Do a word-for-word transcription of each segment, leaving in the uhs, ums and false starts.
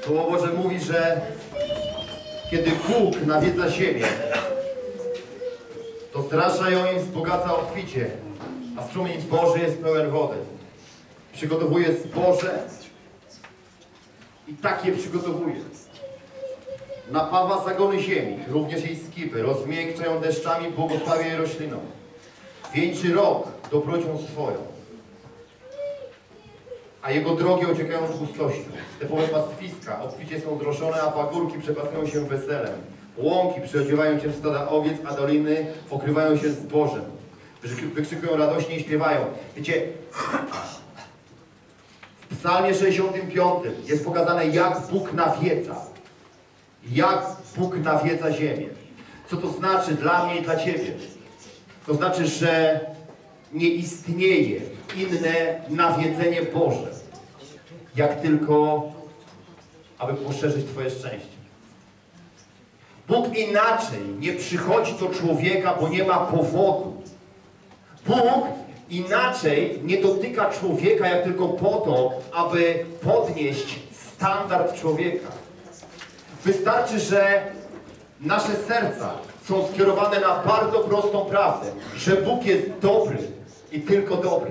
Słowo Boże mówi, że kiedy Bóg nawiedza ziemię, to strasza ją i wzbogaca obficie, a strumień Boży jest pełen wody. Przygotowuje zboże i takie przygotowuje. Napawa zagony ziemi, również jej skipy, rozmiękcza ją deszczami, błogosławia jej roślinom. Wieńczy rok dobrocią swoją, a jego drogi ociekają tłustością. Stepowe pastwiska obficie są zroszone, a pagórki przepasują się weselem. Łąki przyodziewają się w stada owiec, a doliny pokrywają się zbożem. Wykrzykują radośnie i śpiewają. Wiecie, w Psalmie sześćdziesiątym piątym jest pokazane, jak Bóg nawiedza. Jak Bóg nawiedza ziemię. Co to znaczy dla mnie i dla Ciebie? To znaczy, że nie istnieje inne nawiedzenie Boże, jak tylko, aby poszerzyć Twoje szczęście. Bóg inaczej nie przychodzi do człowieka, bo nie ma powodu. Bóg inaczej nie dotyka człowieka, jak tylko po to, aby podnieść standard człowieka. Wystarczy, że nasze serca są skierowane na bardzo prostą prawdę, że Bóg jest dobry i tylko dobry.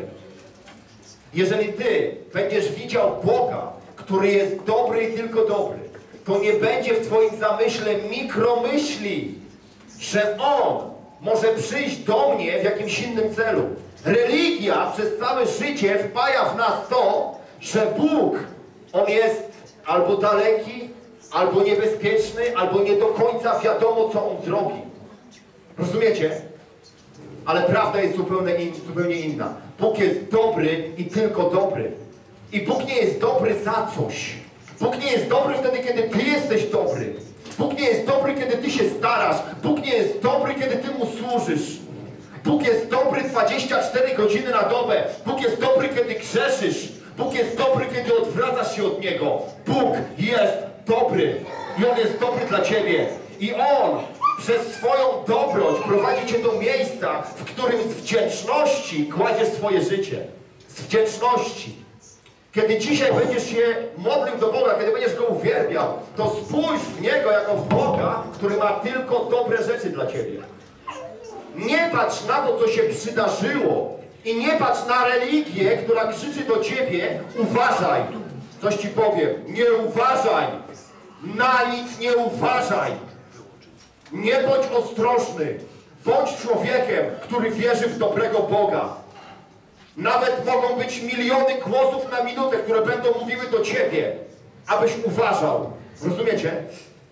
Jeżeli Ty będziesz widział Boga, który jest dobry i tylko dobry, to nie będzie w Twoim zamyśle mikromyśli, że On może przyjść do mnie w jakimś innym celu. Religia przez całe życie wpaja w nas to, że Bóg, On jest albo daleki, albo niebezpieczny, albo nie do końca wiadomo, co On zrobi. Rozumiecie? Ale prawda jest zupełnie, in, zupełnie inna. Bóg jest dobry i tylko dobry. I Bóg nie jest dobry za coś. Bóg nie jest dobry wtedy, kiedy Ty jesteś dobry. Bóg nie jest dobry, kiedy Ty się starasz. Bóg nie jest dobry, kiedy Ty Mu służysz. Bóg jest dobry dwadzieścia cztery godziny na dobę. Bóg jest dobry, kiedy grzeszysz. Bóg jest dobry, kiedy odwracasz się od Niego. Bóg jest dobry. I On jest dobry dla Ciebie. I On przez swoją dobroć prowadzi Cię do miejsca, w którym z wdzięczności kładziesz swoje życie. Z wdzięczności. Kiedy dzisiaj będziesz się modlił do Boga, kiedy będziesz Go uwielbiał, to spójrz w Niego jako w Boga, który ma tylko dobre rzeczy dla Ciebie. Nie patrz na to, co się przydarzyło i nie patrz na religię, która krzyczy do Ciebie: uważaj. Coś Ci powiem. Nie uważaj. Na nic nie uważaj. Nie bądź ostrożny. Bądź człowiekiem, który wierzy w dobrego Boga. Nawet mogą być miliony głosów na minutę, które będą mówiły do Ciebie, abyś uważał. Rozumiecie?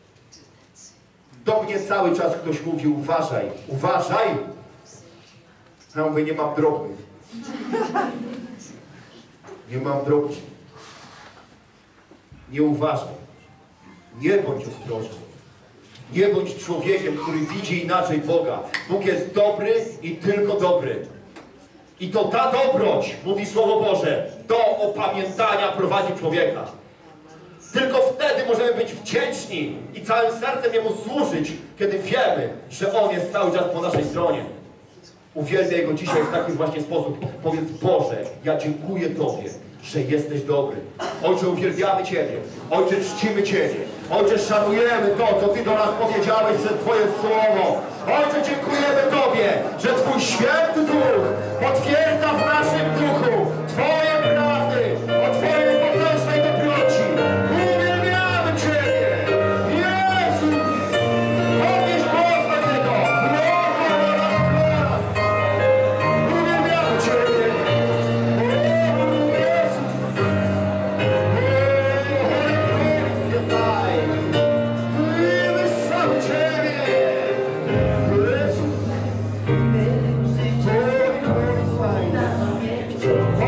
Do mnie cały czas ktoś mówi: uważaj, uważaj. Ja mówię: nie mam drogi. Nie mam drogi. Nie uważaj. Nie bądź ostrożny. Nie bądź człowiekiem, który widzi inaczej Boga. Bóg jest dobry i tylko dobry. I to ta dobroć, mówi Słowo Boże, do opamiętania prowadzi człowieka. Tylko wtedy możemy być wdzięczni i całym sercem Jemu służyć, kiedy wiemy, że On jest cały czas po naszej stronie. Uwielbiaj Go dzisiaj w taki właśnie sposób. Powiedz: Boże, ja dziękuję Tobie, że jesteś dobry. Ojcze, uwielbiamy Ciebie. Ojcze, czcimy Ciebie. Ojcze, szanujemy to, co Ty do nas powiedziałeś przez Twoje słowo. Ojcze, dziękujemy Tobie, że Twój Święty Duch potwierdza w naszym duchu Twoje prawdy o Twojej potężnej dobroci. Uwielbiamy Ciebie. Jezus! Podnieś głos na Niego. Uwielbiamy Ciebie. Jezus! Wywyższam Ciebie. Jezus! Twoje glorify.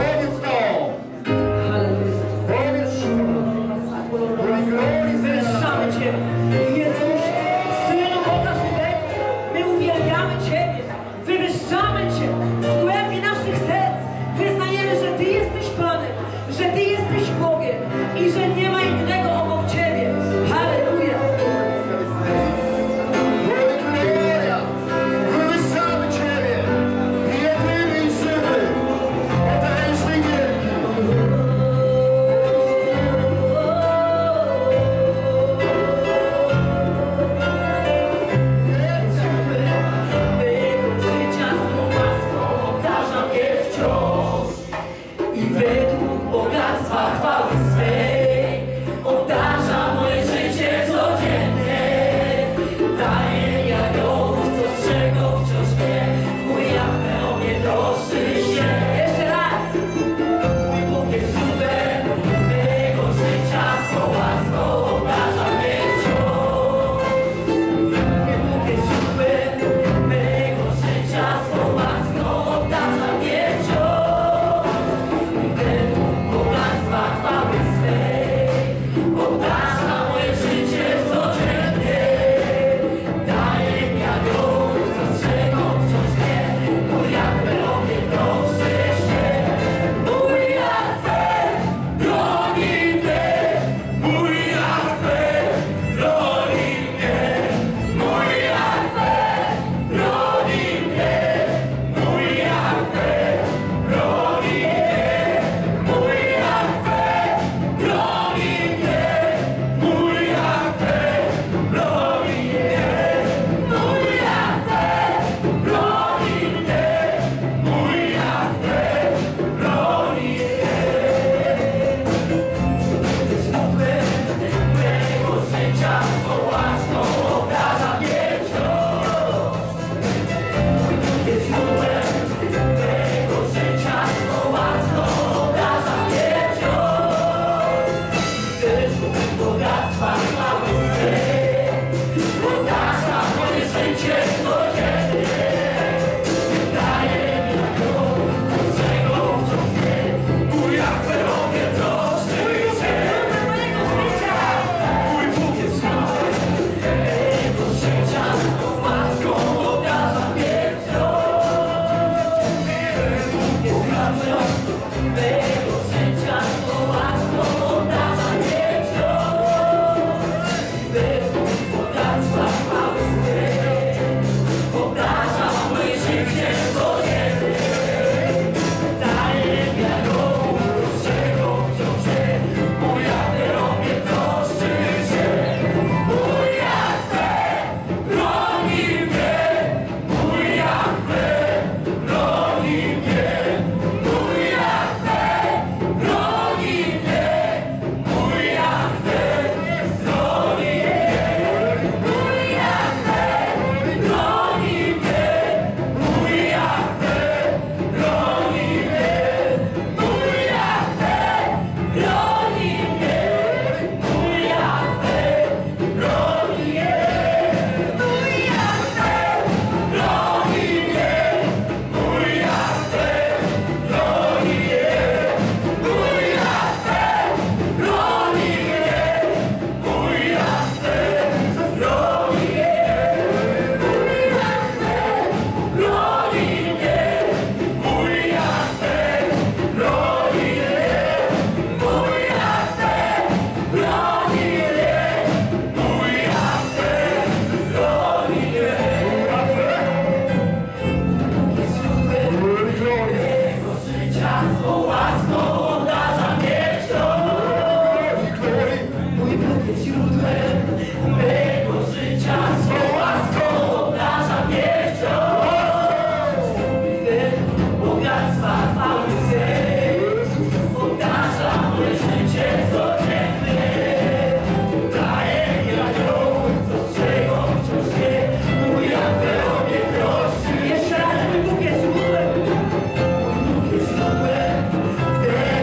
Jeszcze raz, mój Bóg jest źródłem. Mój Bóg jest źródłem.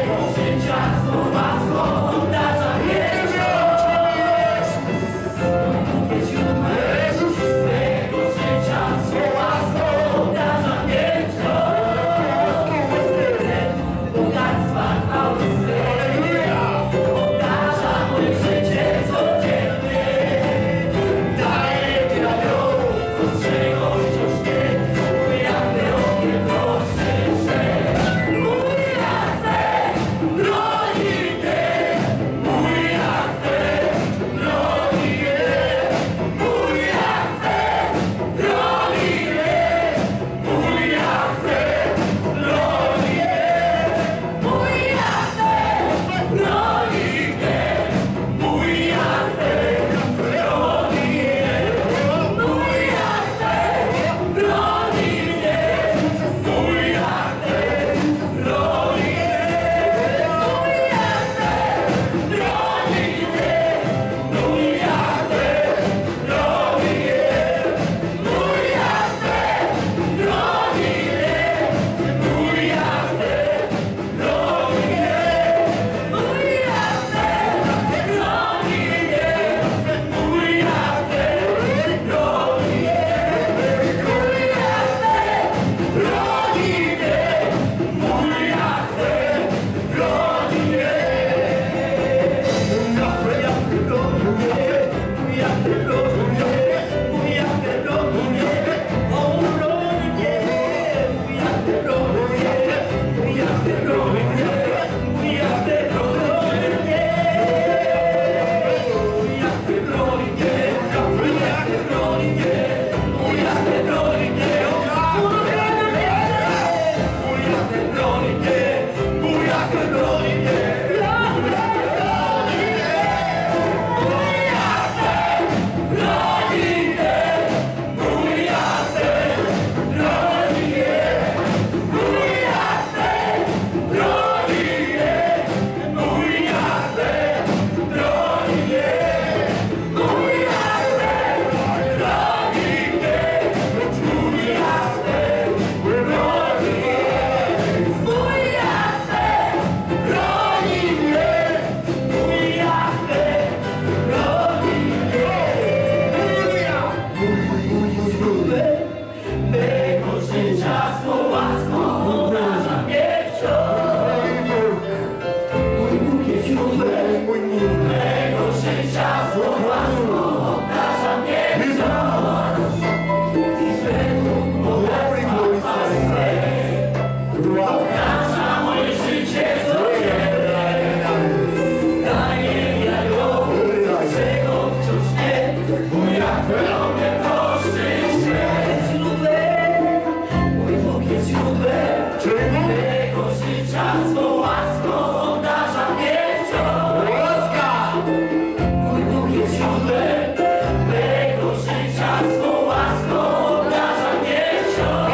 życia swą łaską obdarza mnie wciąż. Łaska! Mój Bóg jest źródłem mego życia swą łaską obdarza mnie wciąż.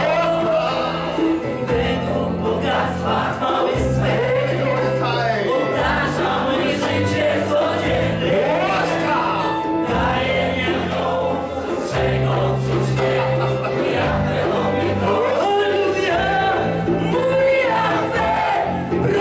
Według bogactwa chwały swej obdarza moje życie codziennie. Daje mnie mną, z czego cóż nie. Jahwe o mnie to. Alleluja, mój Jahwe.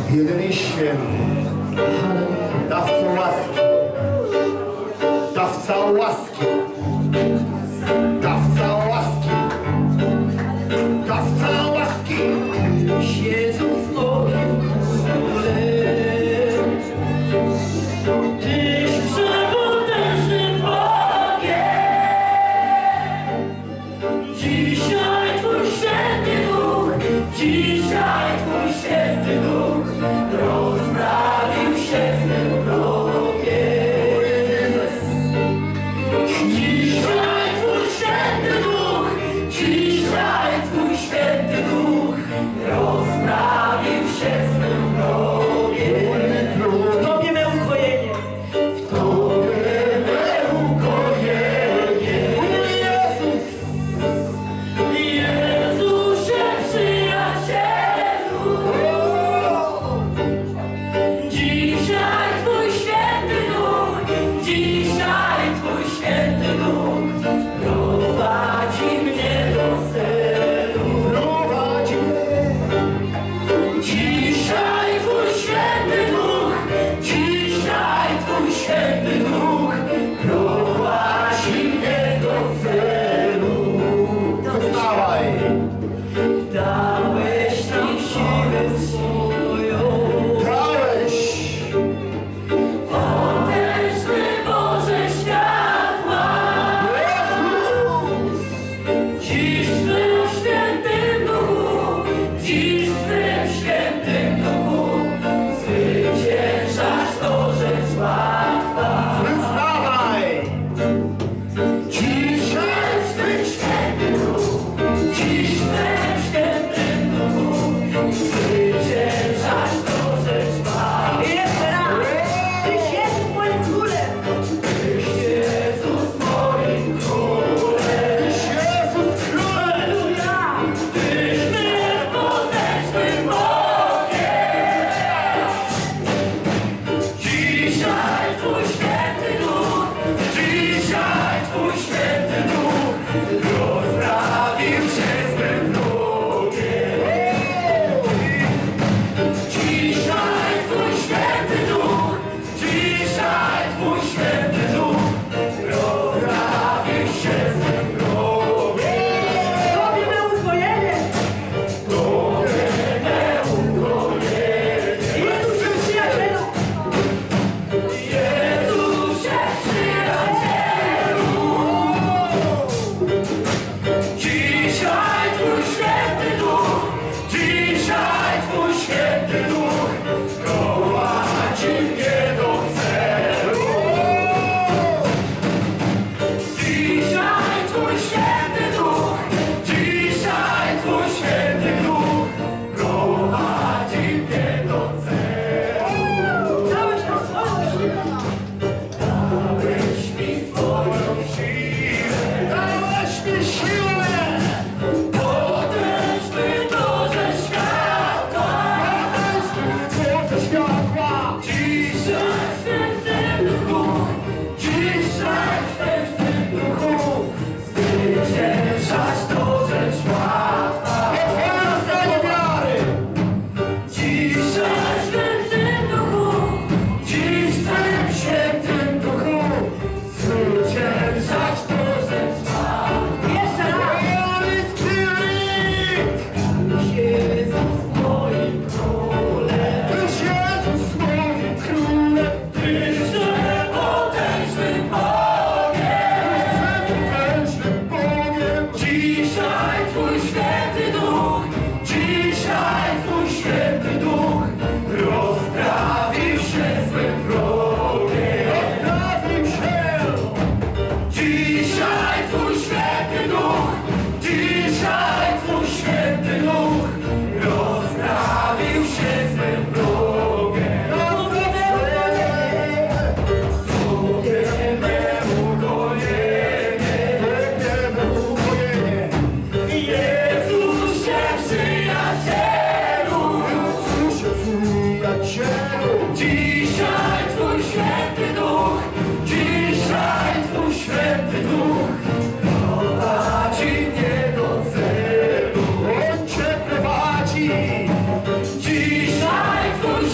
Jedyny święty, dawco łaski, dawca łaski, dawca łaski, dawca łaski. Jezus moim królem, Tyś przepotężnym Bogiem. Dzisiaj Twój święty Duch, dzisiaj Twój święty Duch rozprawił się z mym wrogiem. Dzisiaj Twój święty Duch, dzisiaj Twój święty Duch rozprawił się z mym wrogiem. W Tobie me ukojenie, w Tobie me ukojenie. Jezus! Jezusie przyjacielu, dzisiaj Twój święty Duch, dzisiaj Twój święty Duch prowadzi mnie do celu. Prowadzi mnie. Dzisiaj Twój święty Duch, dzisiaj Twój święty Duch prowadzi mnie do celu. Wstawaj! Dałeś mi siłę swoją, Dałeś! potężny Boże światła. Dziś w Twym świętym duchu, dziś w Twym świętym duchu zwyciężasz to rzecz łatwa. Wstawaj! Dzisiaj w Twym świętym duchu, dziś w Twym świętym duchu zwyciężasz to rzecz łatwa. I jeszcze raz! Tyś Jezus moim królem! Tyś Jezus moim królem. Jezus Król! Halleluja! Tyś niepotężnym Bogiem. Dzisiaj Twój święty Duch, dzisiaj Twój święty Duch rozprawił się z mym wrogiem. Dzisiaj Twój święty Duch, dzisiaj Twój święty Duch rozprawił się z mym wrogiem. W Tobie me ukojenie! Jezusie przyjacielu! Jezusie przyjacielu, dzisiaj Twój święty Duch, dzisiaj Twój święty Duch prowadzi mnie do celu. Dzisiaj Twój święty Duch, dzisiaj Twój święty Duch prowadzi mnie do celu. Dałeś nam swoją siłę! Dałeś mi swoją siłę, Dałeś mi siłę! potężny Boże światła. Boże światła! Dzisiaj w świętym duchu, dzisiaj w świętym duchu zwyciężasz to rzecz łatwa. Otwieraj wiary! Dzisiaj w świętym duchu, dziś w Twoim świętym duchu zwyciężasz to rzecz łatwa. Jeszcze raz! Holy Spirit! Jezus moim królem, Tyś Jezus moim królem! Tyś przepotężnym Bogiem. Potężnym Bogiem! Dzisiaj Twój święty duch, dzisiaj Twój święty duch rozprawił się z mym wrogiem. Rozprawił się! Dzisiaj Twój święty duch, dzisiaj Twój święty duch rozprawił się z mym wrogiem. Tobie ukojenie, Jezusie przyjacielu. Dzisiaj Twój święty duch, dzisiaj Twój święty duch prowadzi mnie do celu. On Cię prowadzi! Dzisiaj Twój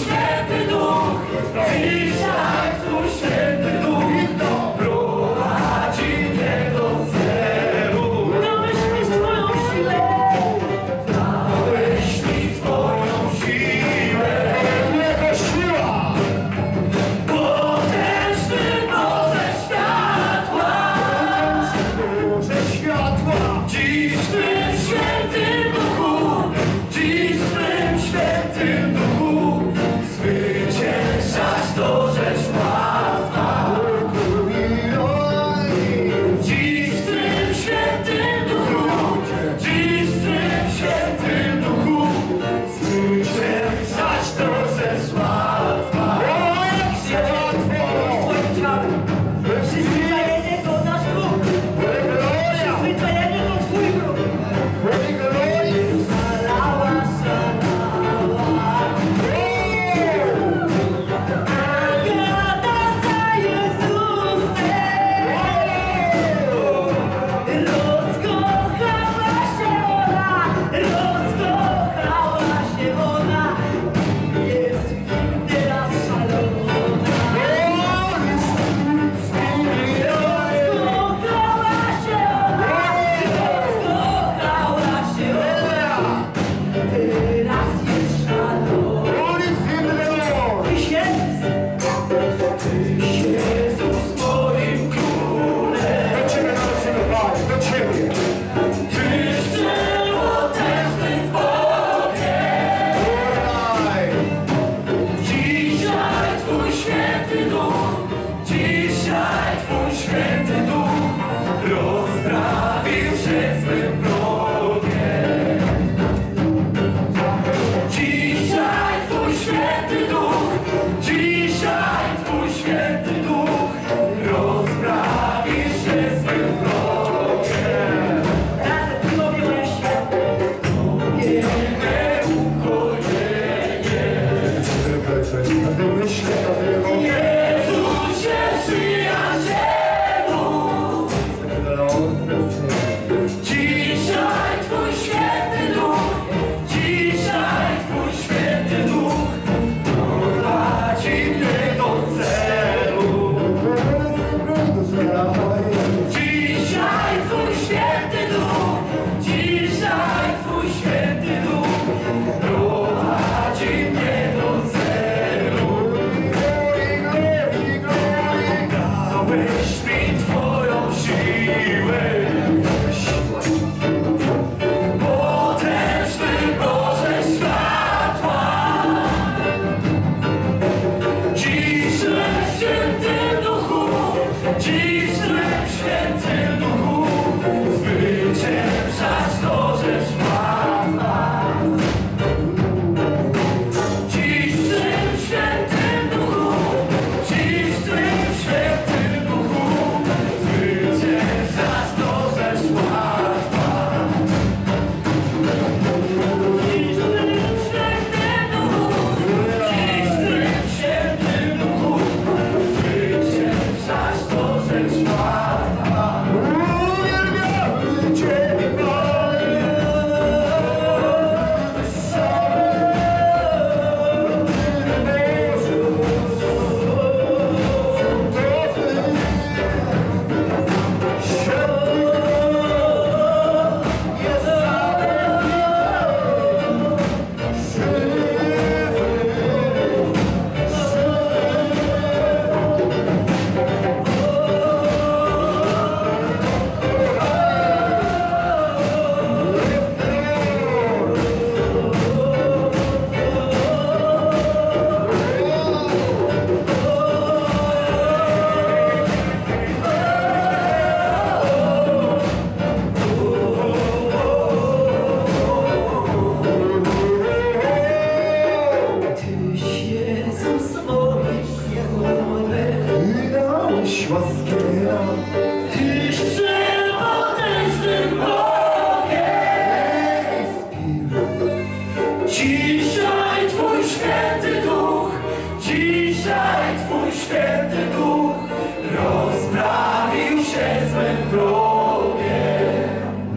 Dzisiaj Twój święty duch, dzisiaj Twój święty duch rozprawił się z mym wrogiem.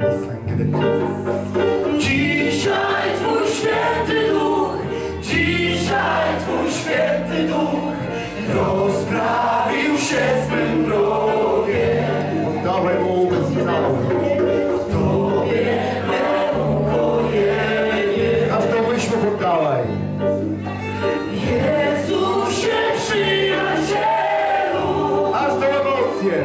Dzisiaj Twój święty duch, dzisiaj Twój święty duch rozprawił się z mym wrogiem. Dawaj mu umysł cały. W Tobie me ukojenie. Aż do myślu poddawaj. Jezusie przyjacielu, Aż do emocje.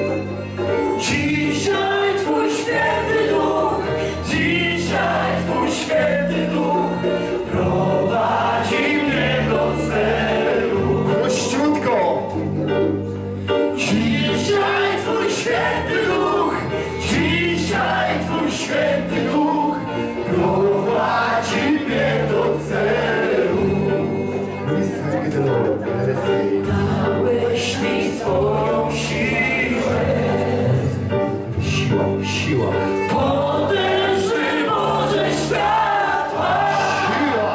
dzisiaj Twój święty duch, dzisiaj Twój święty duch prowadzi mnie do celu. Prościutko. Dzisiaj Twój święty duch, dzisiaj Twój święty duch prowadzi mnie do celu. Dałeś mi swoją siłę, Siła, siła. potężny Boże światła. Siła.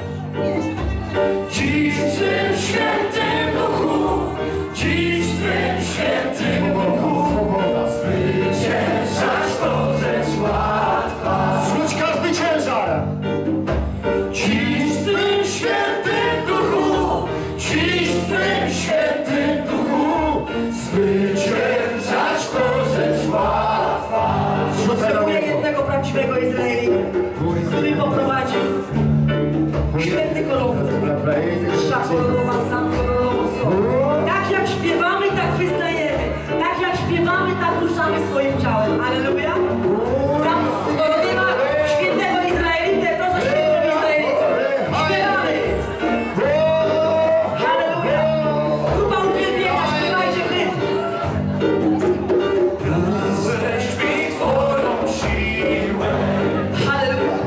Dziś w Twym świętym duchu, dziś w Twym świętym duchu Swoboda. zwyciężasz to rzecz łatwa. Zrzuć każdy ciężar. Dziś w Twym świętym duchu, dziś w Twym świętym duchu zwyciężasz to rzecz łatwa. Zrzucaj na Potrzebuję niego. jednego prawdziwego Izraelita, który poprowadził święty kolor. Tak jak śpiewamy, tak wyznajemy. Tak jak śpiewamy, tak ruszamy swoim ciałem. Aleluja. Tam, skoro nie ma świętego Izraelitę, to za świętego Izraelitę. Śpiewamy. Halleluja. Grupa uwielbienia, śpiewajcie hymn. Dałeś mi Twoją siłę, Halleluja.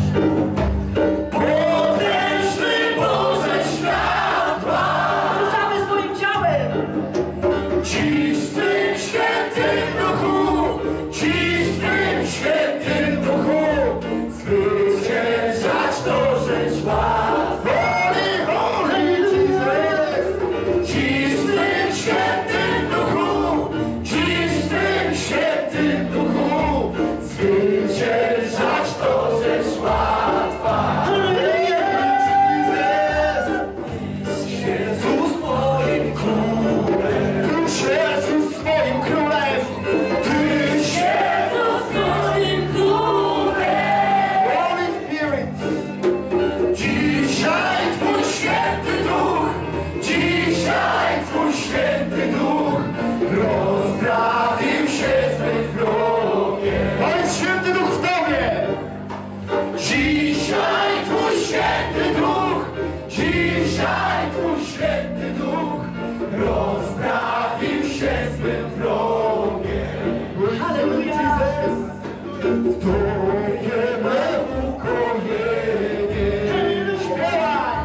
potężny Boże światła. Ruszamy swoim ciałem. Dziś w Twym świętym duchu, dziś w Twym świętym duchu zwyciężasz to rzecz łatwa. Dziś w Twym świętym duchu, dziś w Twym świętym duchu zwyciężasz to rzecz łatwa. Jezus moim królem, Już Jezus swoim królem. Tyś Jezus moim królem. Holy Spirit. Dzisiaj Twój święty duch, dzisiaj Twój święty duch rozprawił się z mym wrogiem. To jest święty duch w tobie. Dzisiaj Twój święty duch, dzisiaj Twój święty duch rozprawił się z mym wrogiem. Halleluja. W Tobie me ukojenie. Śpiewaj.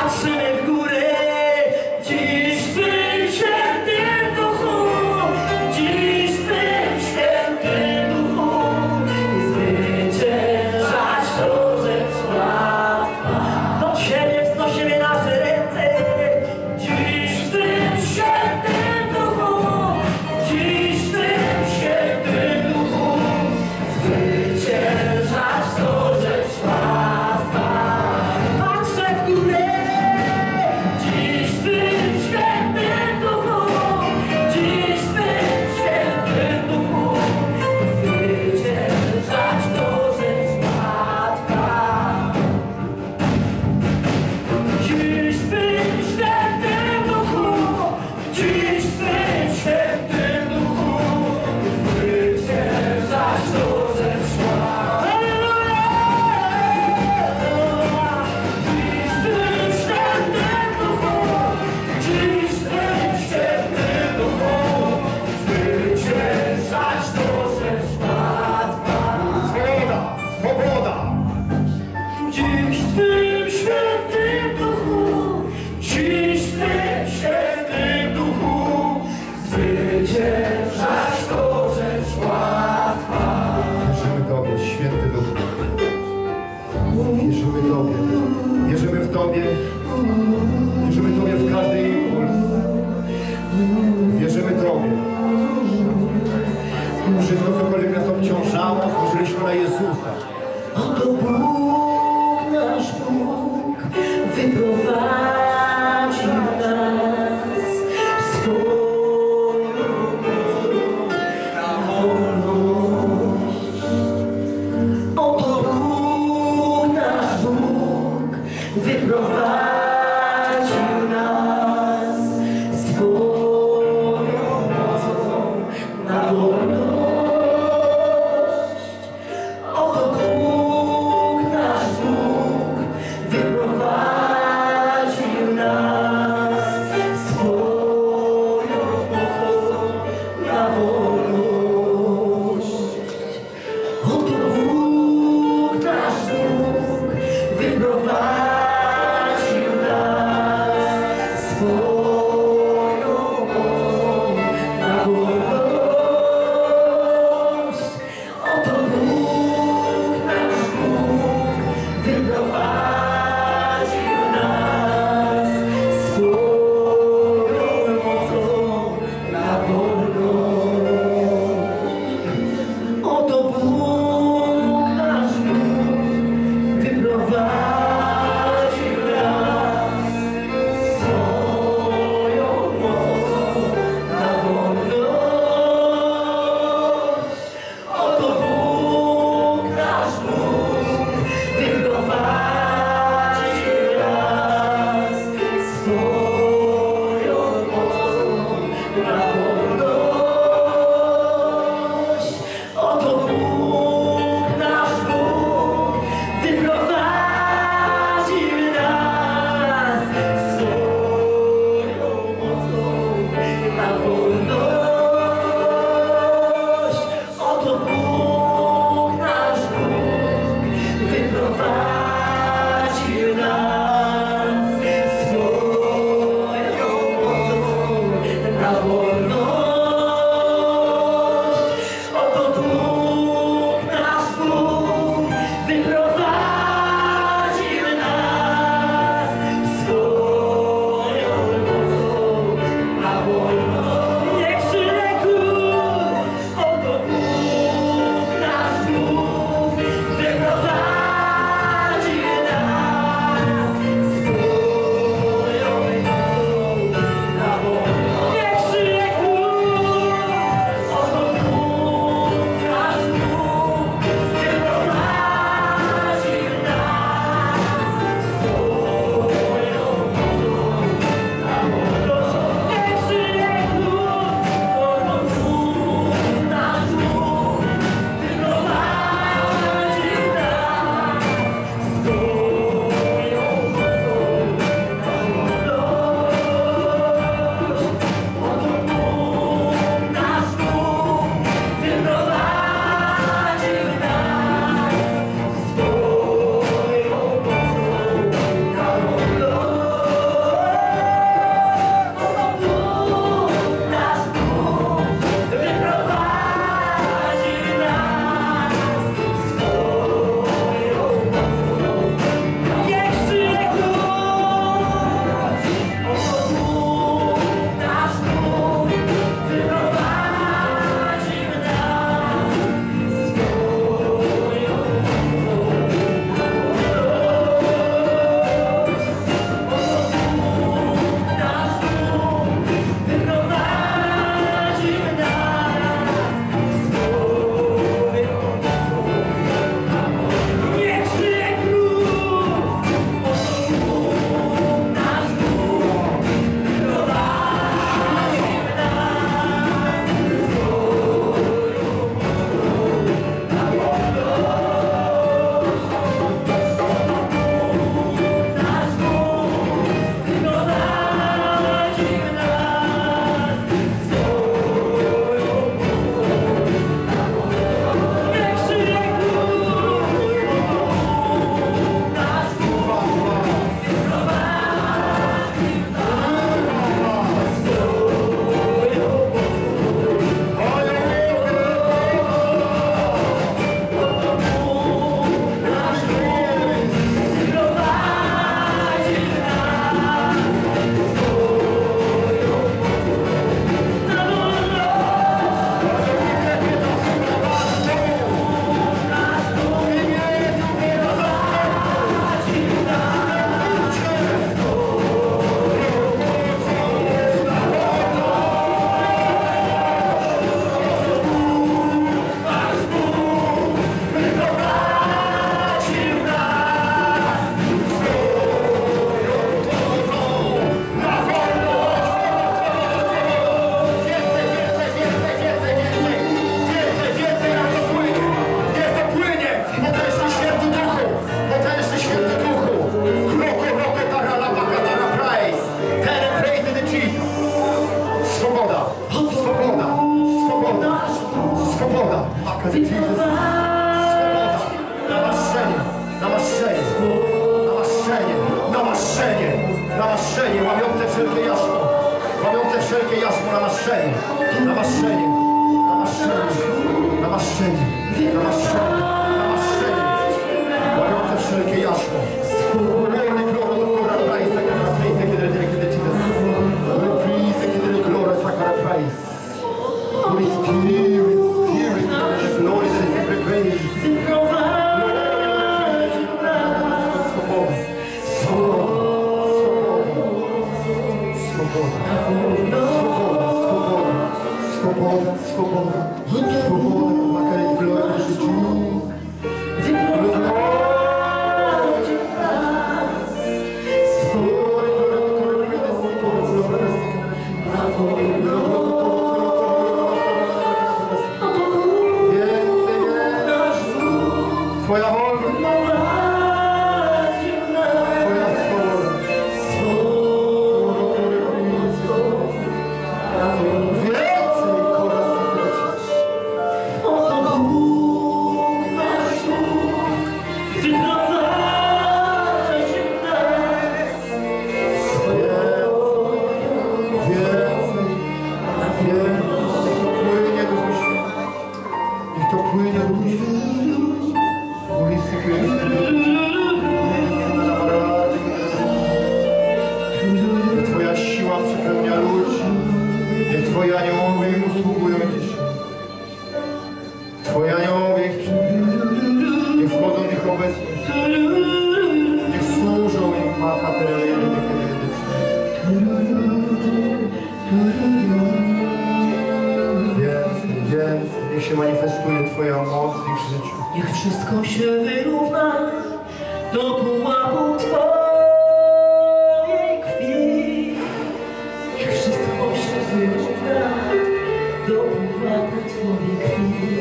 patrzymy w górę. Dziś w Twym świętym duchu, dziś w Twym świętym duchu, zwyciężać to rzecz łatwa. Do Ciebie wznosimy nasze ręce. Dziś w Twym świętym duchu, dziś w Twym świętym duchu, zwyciężać to rzecz łatwa. Patrzę w górę. Dziś w Twym świętym duchu, dziś w Twym świętym duchu, zwyciężać to rzecz łatwa. Dziś w Twym świętym duchu, dziś w Twym świętym duchu, zwyciężać to rzecz łatwa. Dziś w Twym świętym duchu, dziś w Twym świętym duchu, zwyciężać to rzecz łatwa. Swoboda, swoboda. Dziś w Twym świętym duchu, dziś w Twym świętym duchu, zwyciężać to rzecz łatwa. Wierzymy Tobie, święty Duchu. Wierzymy Tobie. Wierzymy w Tobie. Wierzymy Tobie w każdy impuls. Wierzymy Tobie. Wszystko, cokolwiek nas obciążało, złożyliśmy na Jezusa. Oto Bóg, nasz Bóg, wyprowadził nas swoją mocą na wolność. Oto Bóg, nasz Bóg, wyprowadził nas swoją mocą na wolność. Oto Bóg, nasz Bóg, wyprowadził nas swoją mocą na wolność. Oto Bóg, nasz Bóg, wyprowadził nas namaszczenie, namaszczenie, namaszczenie, łamiące wszelkie jarzmo, łamiące wszelkie jarzmo, namaszczenie, namaszczenie, namaszczenie, namaszczenie, namaszczenie, namaszczenie, łamiące wszelkie jarzmo. Holy Spirit, Spirit, glory that is every praise. Swoboda, swoboda, swoboda, Makarek, glory to Jezu. Twoja wolność, Twoja swoboda, więcej koraz Oto Bóg nasz Bóg wyprowadził nas swoją więcej, więcej, niech to płynie do duszy, niech to płynie do duszy. Niech Twoja siła przepełnia ludzi. Niech Twoi aniołowie im usługują dzisiaj. Twoi aniołowie ich przyjmują. Niech wchodzą w ich obecność. Niech służą im Maka Perelieny. Więcej, więcej. Niech się manifestuje Twoja moc w ich życiu. Niech wszystko się wyrówna do pułapu Twojej krwi. Niech wszystko się wyrówna do pułapu Twojej krwi.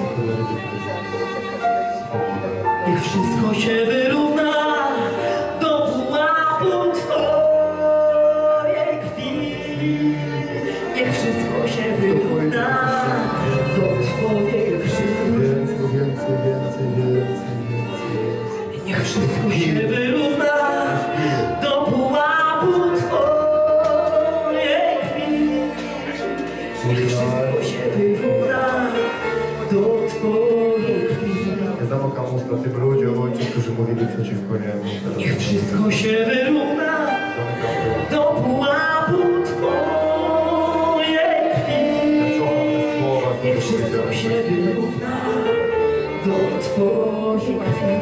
Niech wszystko się wyrówna do pułapu Twojej krwi. Niech wszystko się wyrówna do Twojej krwi. Więcej, więcej, więcej, więcej, więcej. Niech wszystko się wyrówna do pułapu Twojej krwi. Niech wszystko się wyrówna do Twojej krwi. Nie zamykam usta tym ludziom, ojciec, którzy mówili przeciwko niemu. Niech wszystko się wyrówna do pułapu Twojej krwi. Niech wszystko się wyrówna do Twojej krwi.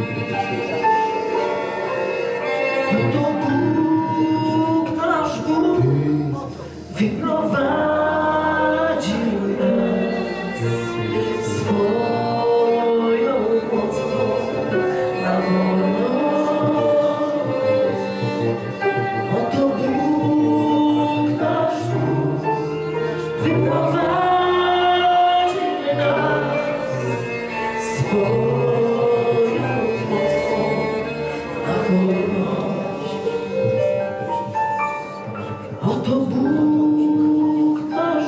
Oto Bóg, nasz Bóg, wyprowadził nas swoją mocą na wolność. Oto Bóg, nasz Bóg, wyprowadził nas swoją mocą na wolność. Oto Bóg nasz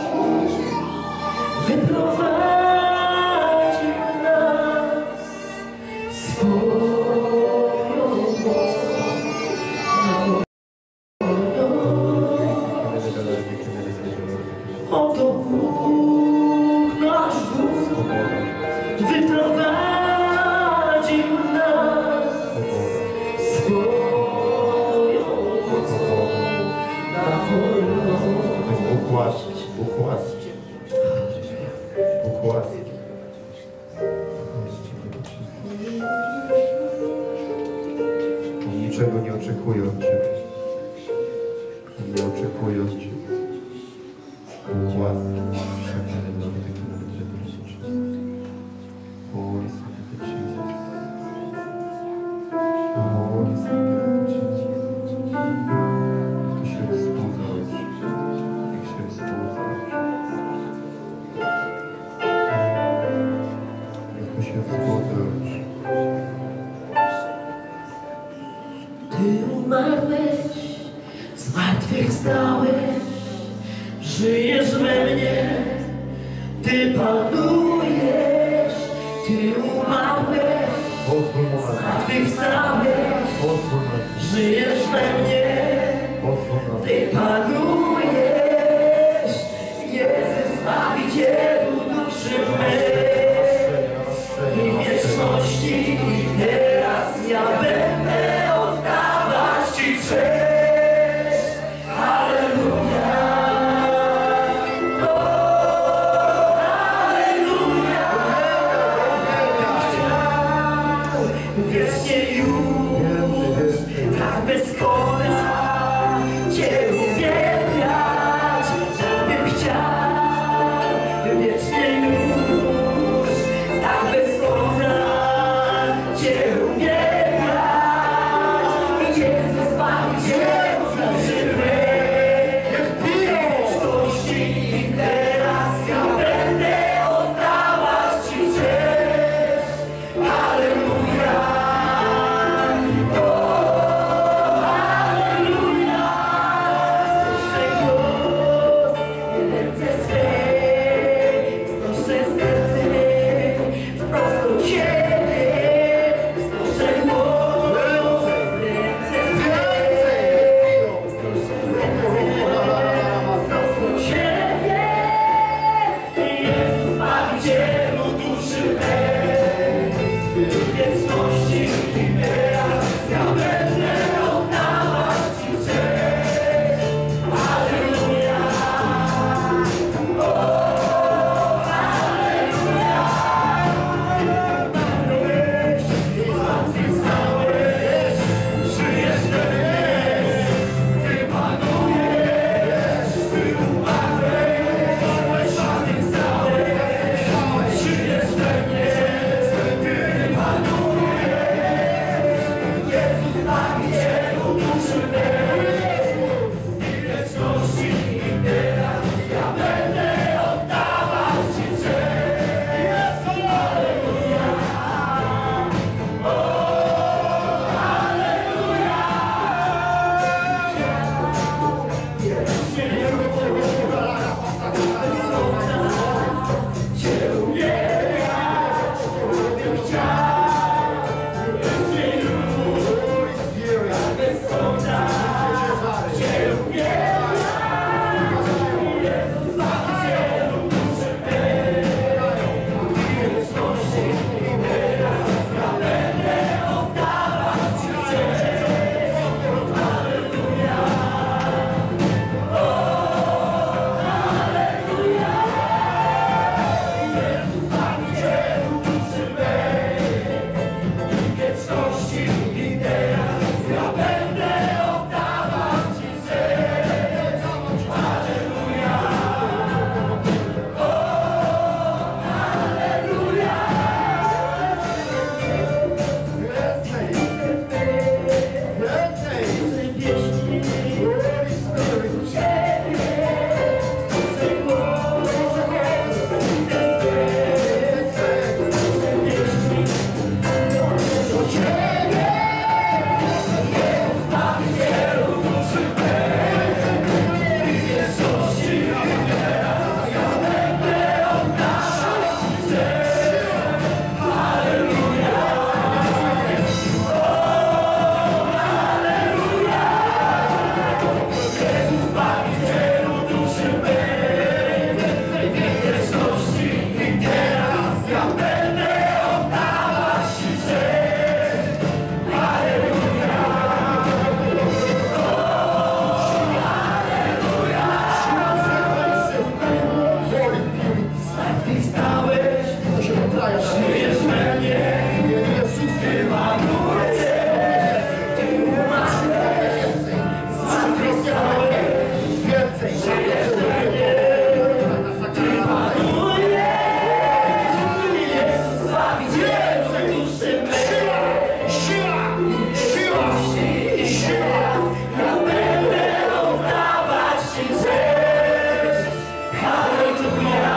wyprowadził nas swoją mocą na wolność. Oto Bóg nasz wyprowadził nas swoją mocą na wolność. Bóg łaski, Bóg łaski. Bóg łaski. On niczego nie oczekuje od Ciebie. On nie oczekuje od Ciebie. Bóg łaski. Holy Spirit of Jesus. Holy Spirit of Jesus. To się wzbudza, Ojcze. Niech się wzbudza, Ojcze. Niech to się wzbudza, Ojcze. Ty umarłeś, zmartwychwstałeś, żyjesz we mnie, Ty panujesz. Ty umarłeś, Pozwól mu na zmartwychwstałeś, Pozwól na żyjesz we mnie, Ty panujesz, Jezus Zbawicielu duszy mej. I w wieczności teraz ja będę oddawać Ci cześć. Halleluja, o, halleluja. Chciał wiecznie już, tak bez końca Cię uwielbiać, bym chciał wiecznie już, tak bez końca Cię uwielbiać. Jezus Zbawicielu duszy mej. I wieczności teraz ja będę oddawać Ci cześć. Halleluja, o, halleluja. Słyszę głos i ręce swe, wznoszę serce wprost do Ciebie. Wznoszę głos, ręce swe, wznoszę serce wprost do Ciebie. Jezus Zbawicielu duszy mej. W wieczności i teraz ja będę oddawać Ci cześć. Halleluja, o, halleluja. Panujesz, zmartwychwstałeś, żyjesz we mnie. Ty panujesz, Ty umarłeś, zmartwychwstałeś, żyjesz we mnie. Ty panujesz, Jezus Zbawicielu duszy mej. I w wieczności i teraz ja będę oddawać Ci cześć. Halleluja, o, halleluja. Wiecznie już, Cię uwielbiać, bym chciał wiecznie już, bez końca Cię uwielbiać. Jezus Zbawicielu duszy mej. I w wieczności i teraz ja będę oddawać Ci cześć. Halleluja, o, halleluja. Jezus Zbawicielu duszy mej. I w wieczności i teraz ja będę oddawać Ci cześć. Halleluja, o, halleluja. Wiecznie do Ciebie, słyszę głos, słyszę wiecznie do Ciebie. Jezus Zbawicielu duszy mej. I w wieczności i teraz ja będę oddawać Ci cześć. Halleluja, o, halleluja. Jezus Zbawicielu duszy mej. I w wieczności i teraz ja będę oddawać Ci cześć. Halleluja, zmartwychwstałeś, żyjesz we mnie. Ty panujesz, Ty umarłeś, zmartwychwstałeś, żyjesz we mnie. Ty panujesz, Jezus Zbawicielu duszy mej. I w wieczności i teraz ja będę oddawać Ci cześć. Halleluja,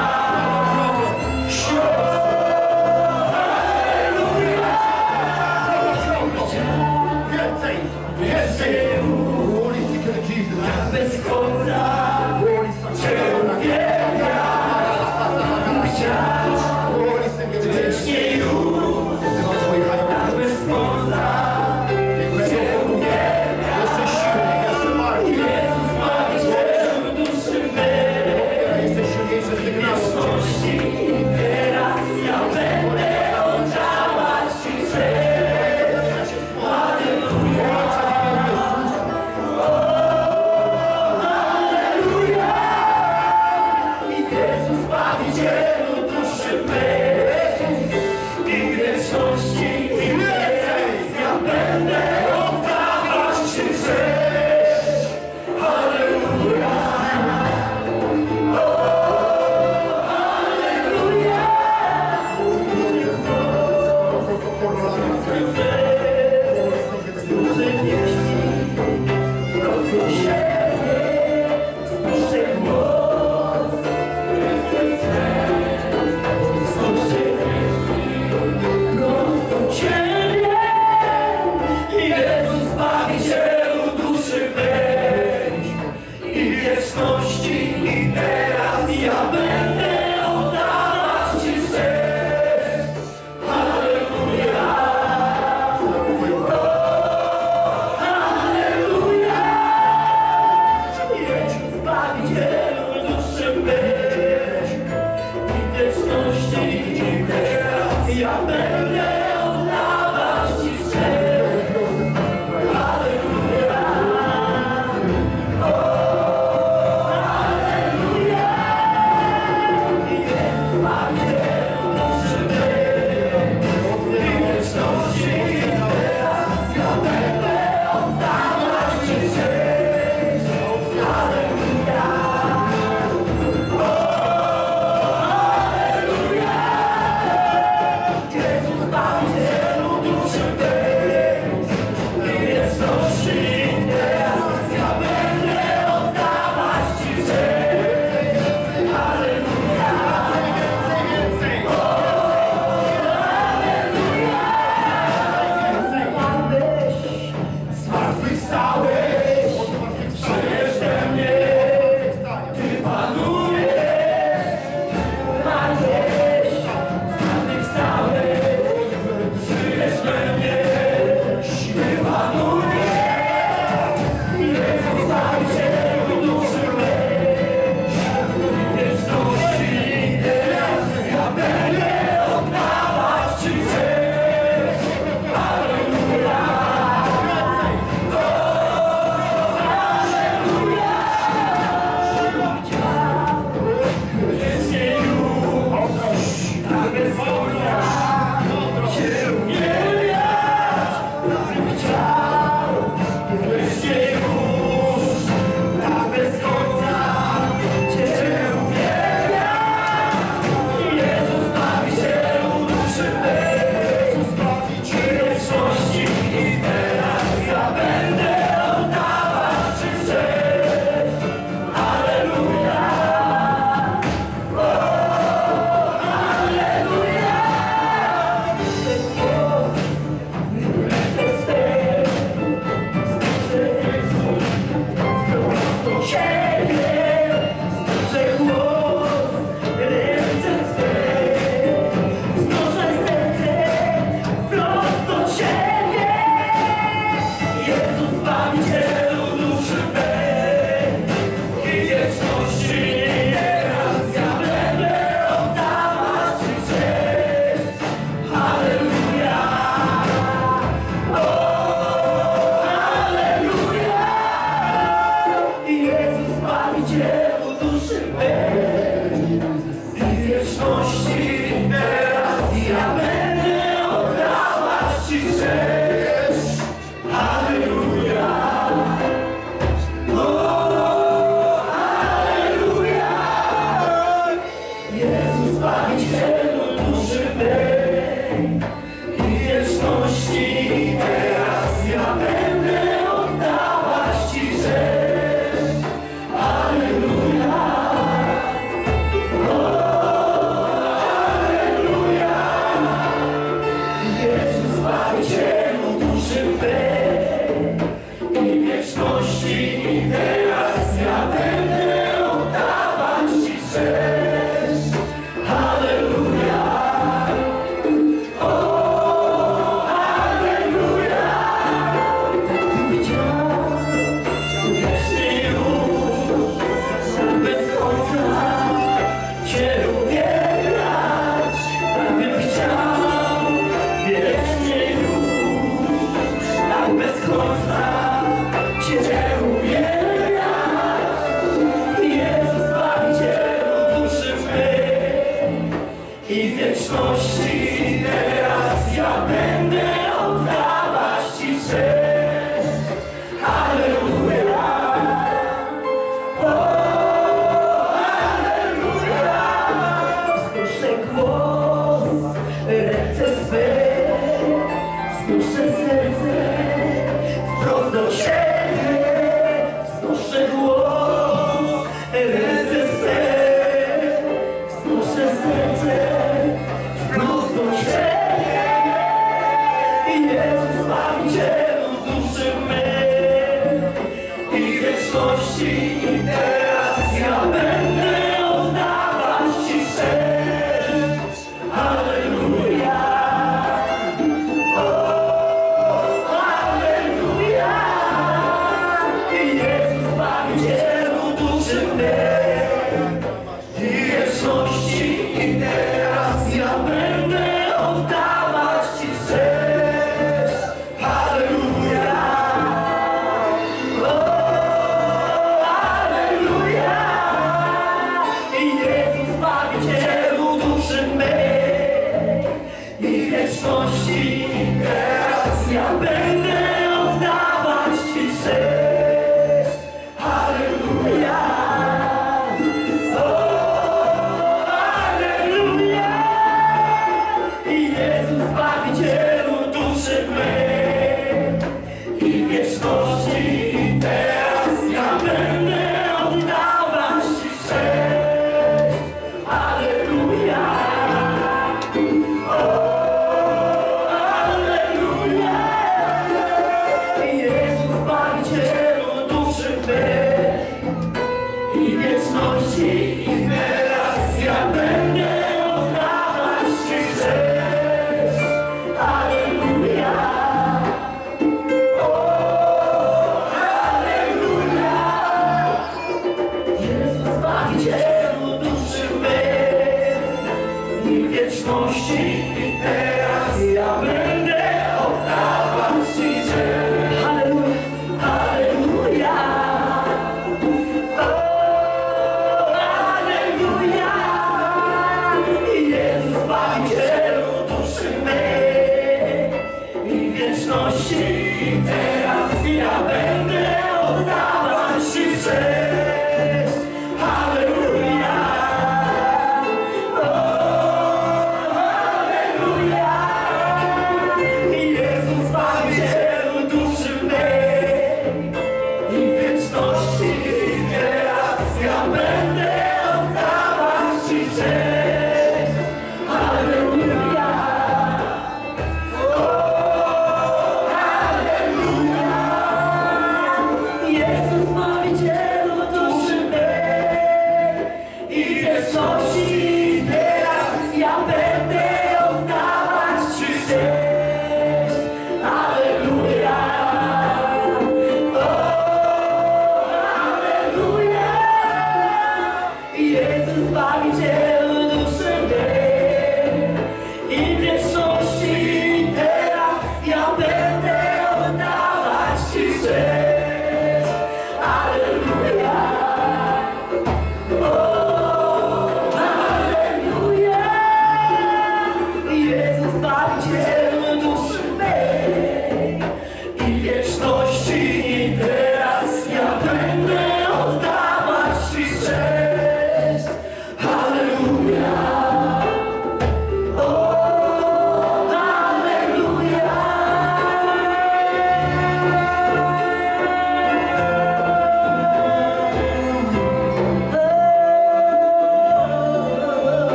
Więcej! Więcej! Tak bez końca Cię uwielbiać, bym chciał wiecznie już, tak bez końca Cię uwielbiać. zmartwychwstałeś, żyjesz we mnie, Ty panujesz, Ty umarłeś, zmartwychwstałeś, żyjesz we mnie, Ty panujesz, Jezus Zbawicielu duszy mej, w wieczności teraz ja będę oddawać Ci cześć. Alleluja.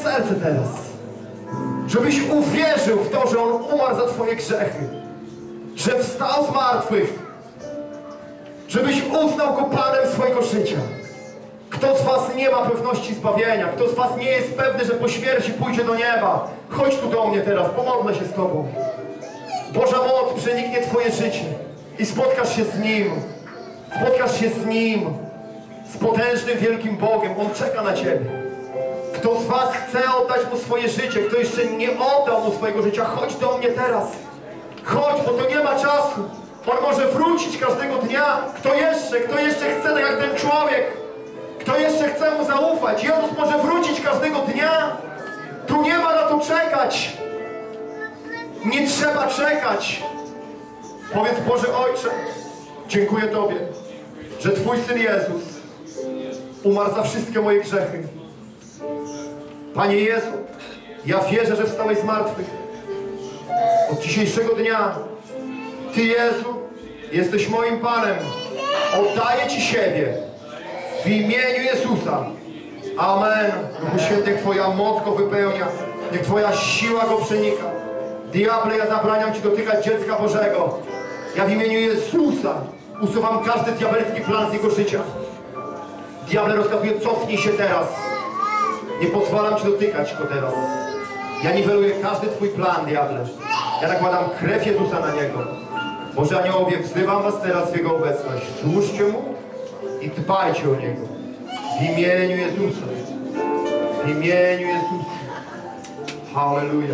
serce teraz. Żebyś uwierzył w to, że On umarł za twoje grzechy. Że wstał z martwych. Żebyś uznał Go Panem swojego życia. Kto z was nie ma pewności zbawienia? Kto z was nie jest pewny, że po śmierci pójdzie do nieba? Chodź tu do mnie teraz, pomodlę się z tobą. Boża moc przeniknie twoje życie i spotkasz się z Nim. Spotkasz się z Nim. Z potężnym, wielkim Bogiem. On czeka na ciebie. Kto z was chce oddać Mu swoje życie? Kto jeszcze nie oddał Mu swojego życia? Chodź do mnie teraz. Chodź, bo to nie ma czasu. On może wrócić każdego dnia. Kto jeszcze? Kto jeszcze chce, tak jak ten człowiek? Kto jeszcze chce Mu zaufać? Jezus może wrócić każdego dnia. Tu nie ma na to czekać. Nie trzeba czekać. Powiedz: Boże Ojcze, dziękuję Tobie, że Twój Syn Jezus umarł za wszystkie moje grzechy. Panie Jezu, ja wierzę, że wstałeś z martwych. Od dzisiejszego dnia Ty, Jezu, jesteś moim Panem. Oddaję Ci siebie w imieniu Jezusa. Amen. Duchu Święty, niech Twoja moc Go wypełnia. Niech Twoja siła Go przenika. Diable, ja zabraniam Ci dotykać dziecka Bożego. Ja w imieniu Jezusa usuwam każdy diabelski plan z jego życia. Diable, rozkazuję: cofnij się teraz. Nie pozwalam Ci dotykać Go teraz. Ja niweluję każdy Twój plan, diable. Ja nakładam krew Jezusa na niego. Boże aniołowie, wzywam Was teraz w Jego obecność. Służcie Mu i dbajcie o Niego. W imieniu Jezusa. W imieniu Jezusa. Halleluja.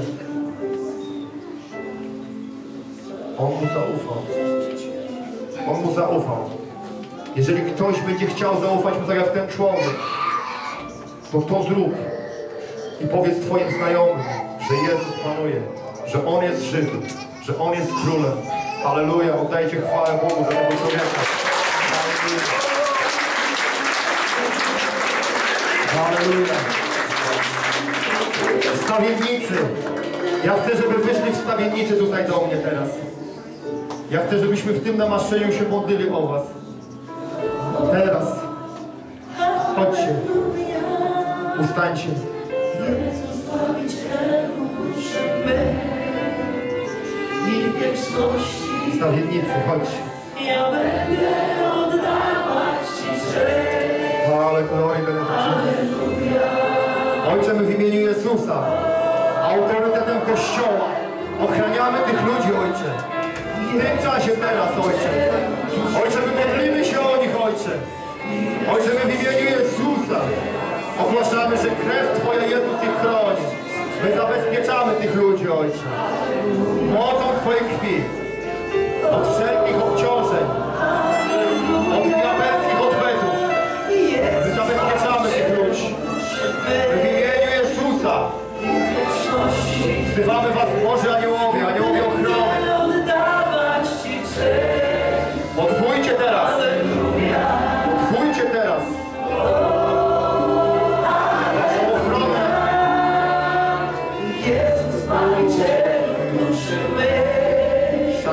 On Mu zaufał. On Mu zaufał. Jeżeli ktoś będzie chciał zaufać Mu tak jak ten człowiek, to to zrób. I powiedz Twoim znajomym, że Jezus panuje, że On jest żywy, że On jest królem. Halleluja. Oddajcie chwałę Bogu za tego człowieka. Halleluja. Wstawiennicy. Ja chcę, żeby wyszli wstawiennicy tutaj do mnie teraz. Ja chcę, żebyśmy w tym namaszczeniu się modlili o Was. Teraz. Chodźcie. Ustańcie. Wstawiennicy, chodź. Ja będę oddawać Ci cześć. Ale glory będę Ojcze, my w imieniu Jezusa, autorytetem Kościoła, ochraniamy tych ludzi, Ojcze. W tym czasie teraz, Ojcze. Ojcze, my modlimy się o nich, Ojcze. Ojcze, my w imieniu Jezusa ogłaszamy, że krew Twoja, Jezus, ich chroni. My zabezpieczamy tych ludzi, Ojcze. Mocą Twojej krwi. Od wszelkich obciążeń. Od diabelskich odwetów. My zabezpieczamy tych ludzi. My w imieniu Jezusa wzywamy Was, Boże aniołowie, aniołowie ochrony. Podwójcie teraz. Podwójcie teraz. Waszą ochronę. Jezus, Zbawicielu duszy mej.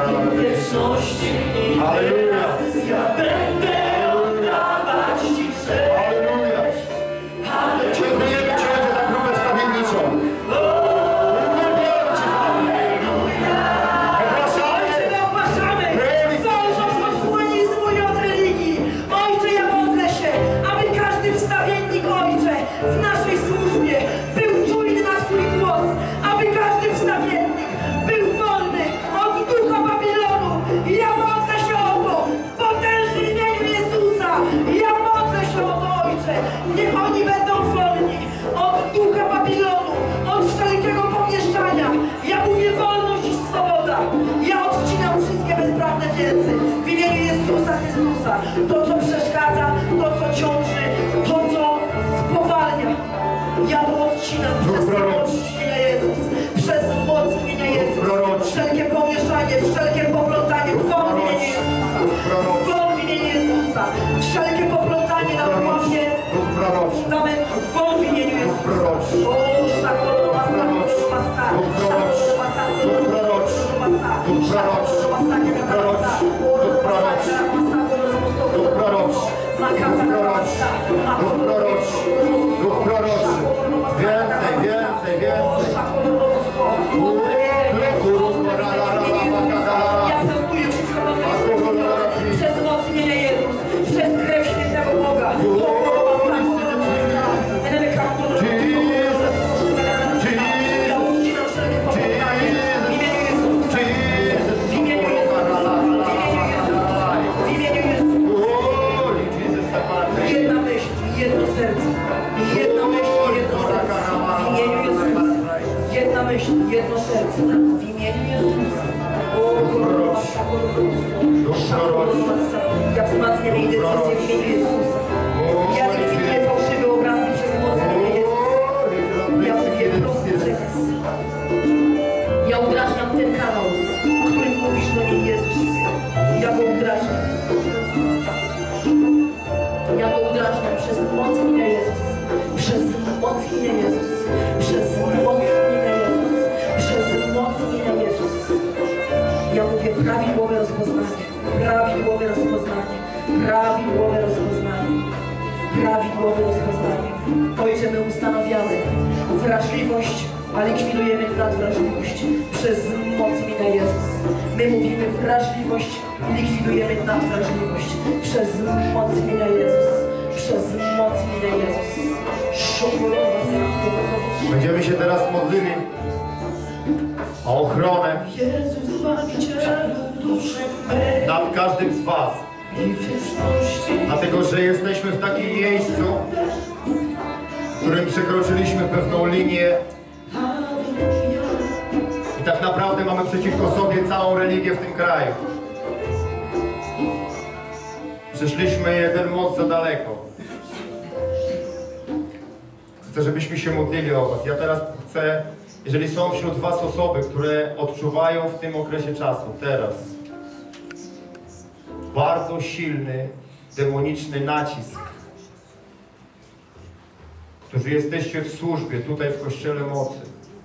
Halleluja. Ja będę oddawać Ci cześć. Halleluja. Dziękujemy Ci, Ojcze, za grupę wstawienniczą. Uwielbiamy Cię za mnie. Ogłaszamy. Ojcze, my ogłaszamy! Wolność od humanizmu i od religii! Ojcze, ja modlę się, aby każdy wstawiennik, Ojcze, w naszej służbie był czujny na Twój głos, aby każdy wstawiennik był wolny od ducha Babilonu. Ja modlę się o to w potężnym imieniu Jezusa. Ja modlę się o to, Ojcze. Niech oni będą wolni od ducha Babilonu, od wszelkiego pomieszczania. Ja mówię wolność i swoboda. Ja odcinam wszystkie bezprawne więzy w imieniu Jezusa Chrystusa. To, co przeszkadza, to, co ciąży, to, co spowalnia. Ja to odcinam przez moc imienia Jezus. Przez moc imienia Jezus. Wszelkie pomieszczanie, wszelkie poplątanie, gwałt w imieniu Jezusa. Gwałt w imieniu Jezusa. Wszelkie poplątanie na poziomie fundamentu. Gwałt w imieniu Jezusa. O, szakolowa, szakolowa, szakolowa, szakolowa, Duch proroczy, więcej Prawidłowe rozpoznanie. Prawidłowe rozpoznanie. Ojcze, my ustanawiamy wrażliwość, a likwidujemy nadwrażliwość przez moc imienia Jezus. My mówimy wrażliwość i likwidujemy nadwrażliwość przez moc imienia Jezus. Przez moc imienia Jezus. Będziemy się teraz modlili o ochronę Jezus, Zbawicielu duszy mej nad każdym z was. i wieczności. Dlatego, że jesteśmy w takim miejscu, w którym przekroczyliśmy pewną linię i tak naprawdę mamy przeciwko sobie całą religię w tym kraju. Przeszliśmy jeden most za daleko. Chcę, żebyśmy się modlili o was. Ja teraz chcę, jeżeli są wśród was osoby, które odczuwają w tym okresie czasu, teraz, bardzo silny, demoniczny nacisk, którzy jesteście w służbie, tutaj w Kościele Mocy,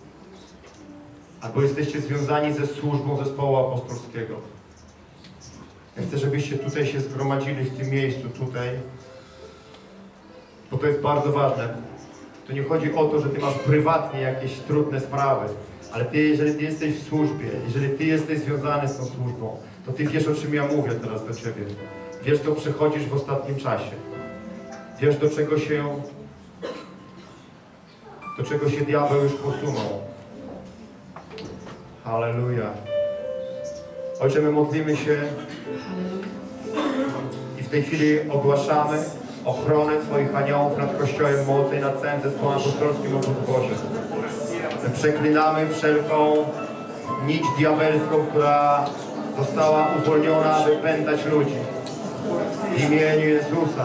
albo jesteście związani ze służbą zespołu apostolskiego. Ja chcę, żebyście tutaj się zgromadzili w tym miejscu, tutaj, bo to jest bardzo ważne. Tu nie chodzi o to, że ty masz prywatnie jakieś trudne sprawy, ale ty, jeżeli ty jesteś w służbie, jeżeli ty jesteś związany z tą służbą, to ty wiesz, o czym ja mówię teraz do ciebie. Wiesz, co przechodzisz w ostatnim czasie. Wiesz, do czego się, do czego się diabeł już posunął. Halleluja. Ojcze, my modlimy się i w tej chwili ogłaszamy ochronę Twoich aniołów nad Kościołem Mocy i nad całym zespołem apostolskim Obóz Boży. My przeklinamy wszelką nić diabelską, która została uwolniona, aby pętać ludzi. W imieniu Jezusa.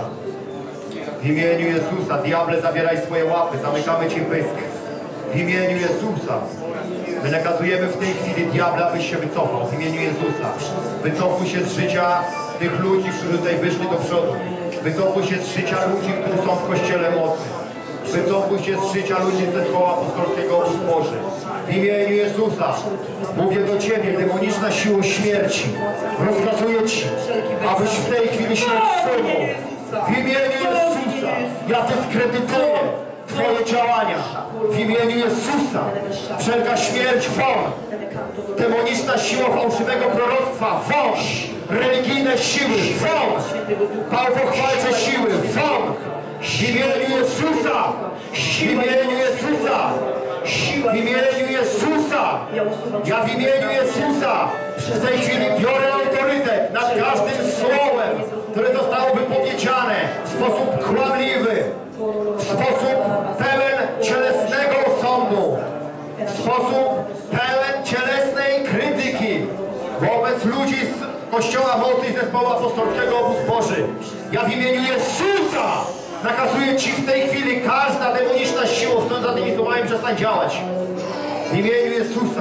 W imieniu Jezusa. Diable, zabieraj swoje łapy. Zamykamy Ci pysk. W imieniu Jezusa. My nakazujemy w tej chwili diabla, abyś się wycofał. W imieniu Jezusa. Wycofuj się z życia tych ludzi, którzy tutaj wyszli do przodu. Wycofuj się z życia ludzi, którzy są w Kościele Mocy. Wycofuj się z życia ludzi z zespołu apostolskiego Obóz Boży. W imieniu Jezusa mówię do Ciebie, demoniczna siło śmierci. Rozkazuję Ci, abyś w tej chwili się odsunął. W imieniu Jezusa ja dyskredytuję Twoje działania. W imieniu Jezusa wszelka śmierć won. Demoniczna siła fałszywego proroctwa won. Religijne siły won. Bałwochwalcze siły won. W imieniu Jezusa! W imieniu Jezusa! W imieniu Jezusa! Ja w imieniu Jezusa w tej chwili biorę autorytet nad każdym słowem, które zostało wypowiedziane w sposób kłamliwy, w sposób pełen cielesnego osądu, w sposób pełen cielesnej krytyki wobec ludzi z Kościoła Mocy i Zespołu Apostolskiego Obóz Boży. Ja w imieniu Jezusa nakazuję Ci w tej chwili, każda demoniczna siła, stąd za tymi słowami przestań działać. W imieniu Jezusa.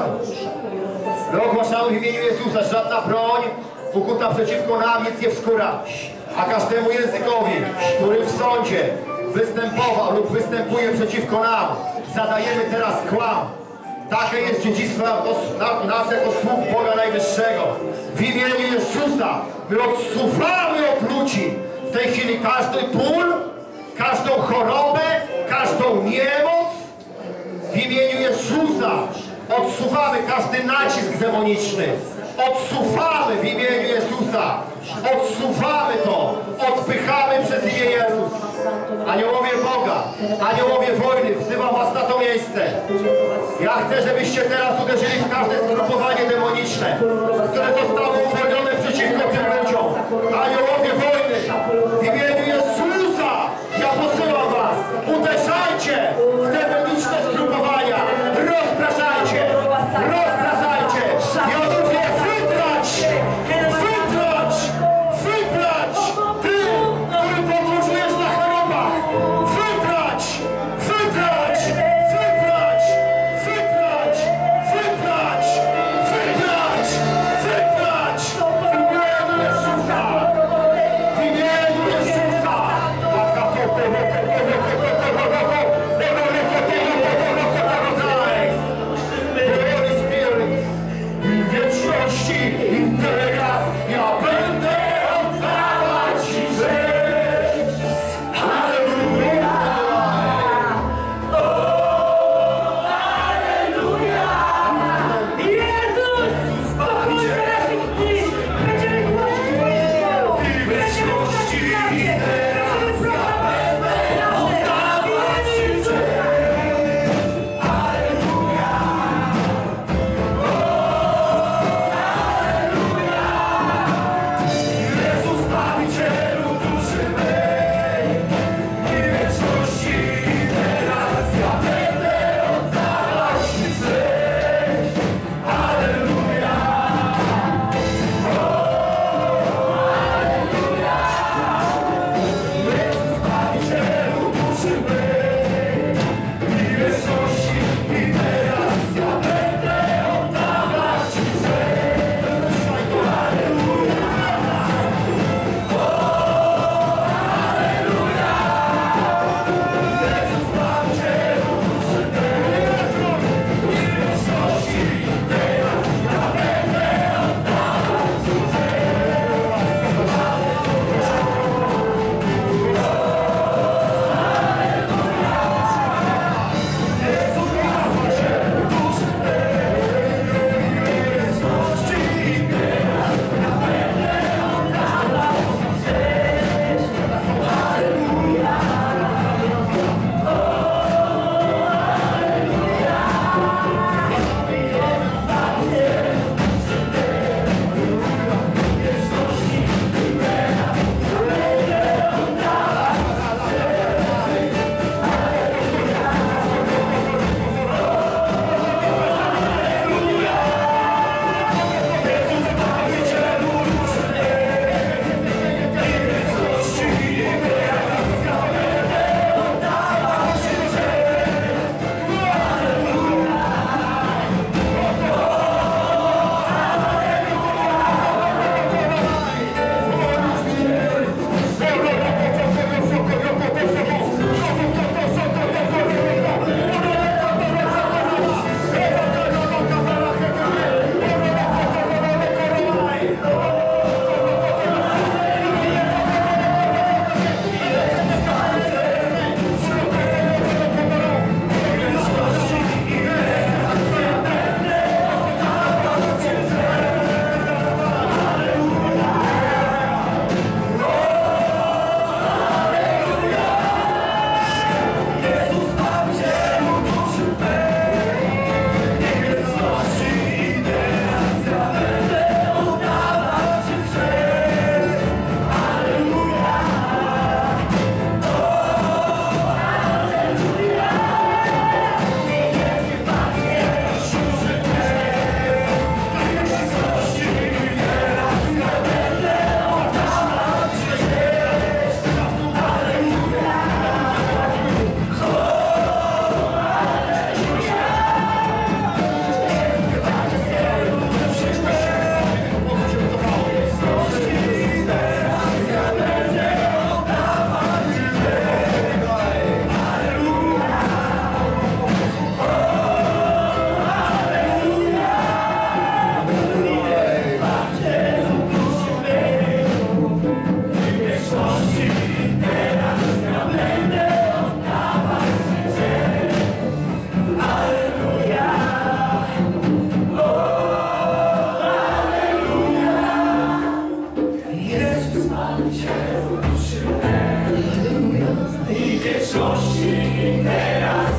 My ogłaszamy w imieniu Jezusa, żadna broń ukuta przeciwko nam nic nie wskóra. A każdemu językowi, który w sądzie występował lub występuje przeciwko nam, zadajemy teraz kłam. Takie jest dziedzictwo nas jako sług Boga Najwyższego. W imieniu Jezusa my odsuwamy od ludzi w tej chwili każdy ból, każdą chorobę, każdą niemoc. W imieniu Jezusa odsuwamy każdy nacisk demoniczny. Odsuwamy w imieniu Jezusa. Odsuwamy to. Odpychamy przez imię Jezus. Aniołowie Boga, aniołowie wojny, wzywam was na to miejsce. Ja chcę, żebyście teraz uderzyli w każde zgrupowanie demoniczne, które zostało uwolnione przeciwko tym ludziom. Aniołowie wojny, w imieniu Jezusa ja posyłam was. Uderzajcie w te demoniczne zgrupowania. Rozpraszajcie, rozpraszajcie. Ja mówię wytrać, wytrać, wytrać. Ty, który podróżujesz na chorobach. Wytrać, wytrać, wytrać, wytrać, wytrać, wytrać,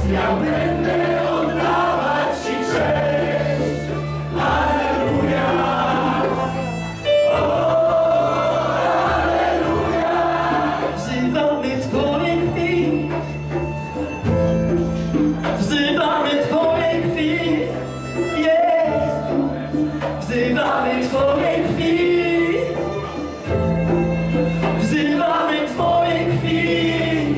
ja będę oddawać Ci cześć. Alleluja. Wzywamy Twoje krwi, wzywamy Twoje krwi, Jezu, wzywamy Twoje krwi, wzywamy Twoje krwi,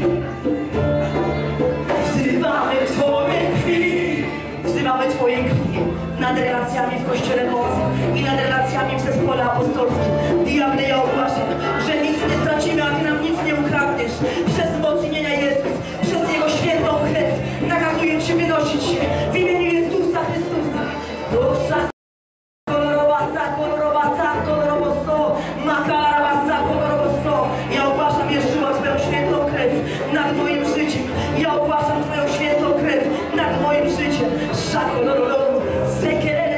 wzywamy Twoje krwi, wzywamy Twoje krwi nad relacjami w Kościele mocy i nad relacjami w zespole apostolskim. Diable, ja ogłaszam, że nic nie stracimy, a Ty nam nic nie ukradniesz. Przez wzmocnienia Jezus, przez Jego świętą krew nakazuję Ci wynosić się w imieniu Jezusa Chrystusa. Dusza kolorowasa, kolorowasa, kolorowoso, makarabasa, kolorowoso. Ja ogłaszam, Jeszua, Twoją świętą krew nad moim życiem. Ja ogłaszam Twoją świętą krew nad moim życiem. Szakolorolo, sekerele.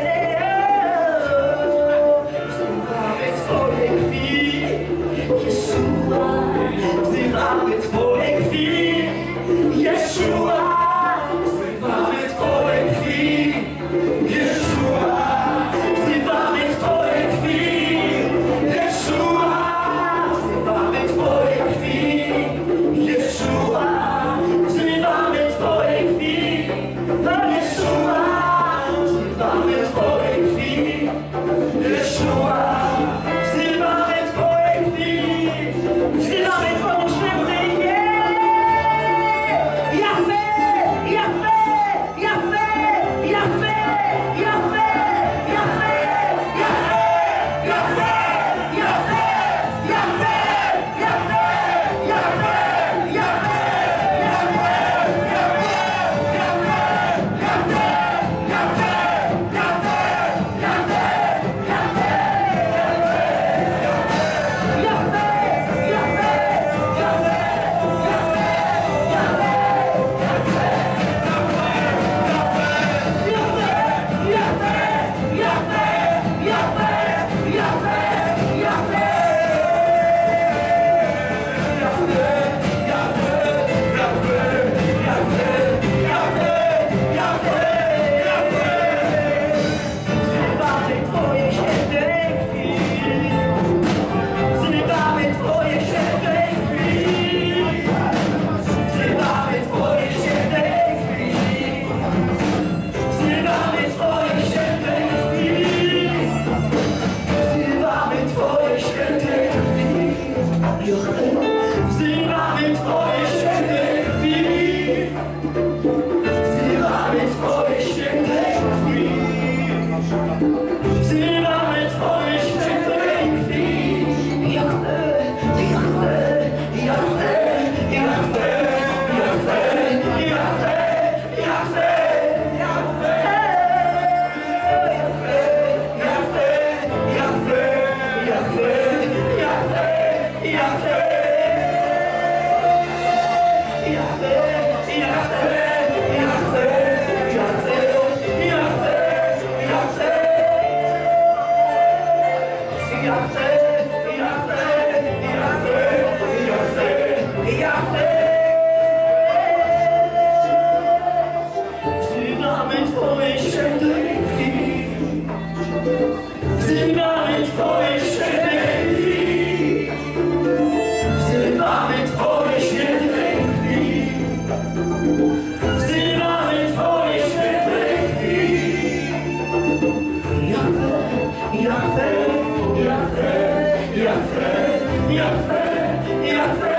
Wzywamy Twoje krwi, Jeszua. Wzywamy Twoje krwi, Jeszua. Wzywamy Twoje krwi, Jeszua. Wzywamy Twoje krwi, Jeszua. Wzywamy Twoje krwi, Jeszua. Wzywamy Twoje krwi, Jeszua. Wzywamy Twoje krwi, Jeszua. Wzywamy Twoje krwi, wzywamy Twoje święte imię. Jahwe, Jahwe, Jahwe, Jahwe, Jahwe, Jahwe, Jahwe, Jahwe, Jahwe, Jahwe, Jahwe, Jahwe, Jahwe, Wzywamy Twoje święte krwi, wzywamy Twoje święte krwi, wzywamy Twoje święte krwi, wzywamy Twoje święte krwi, wzywamy Twoje święte krwi, wzywamy Twoje święte krwi, wzywamy Twoje święte krwi. Wzywamy Twoje święte krwi. Jahwe, Jahwe, Jahwe, Jahwe, Jahwe, Jahwe, Jahwe, Jahwe, Jahwe, Jahwe, Jahwe, Jahwe, Jahwe. Wzywamy Twoje święte krwi, wzywamy Twoje święte krwi, wzywamy Twoje święte krwi, wzywamy Twoje święte krwi. Jahwe, Jahwe, Jahwe, Jahwe, Jahwe, Jahwe.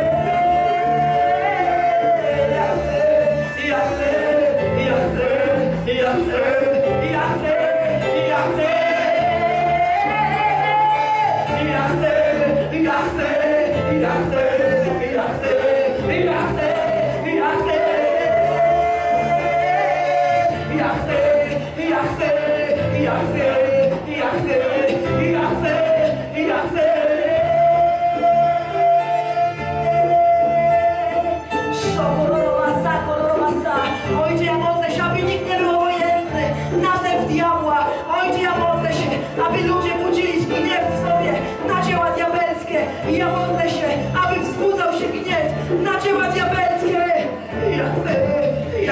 Ojcze, ja modlę się, aby nikt nie był obojętny na zew diabła. Ojcze, ja modlę się, aby ludzie budzili gniew w sobie na dzieła diabelskie. I ja modlę się, aby wzbudzał się gniew na dzieła diabelskie. Jahwe,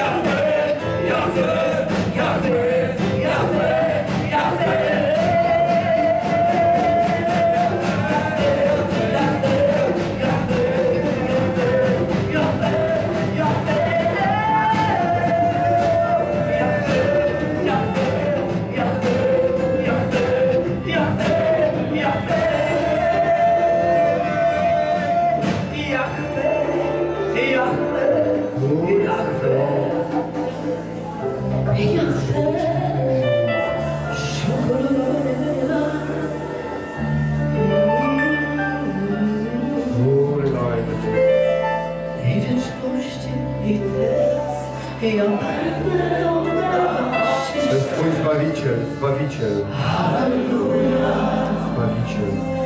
I ja będę oddawać Ci To jest Twój Zbawiciel, Zbawiciel. Zbawiciel.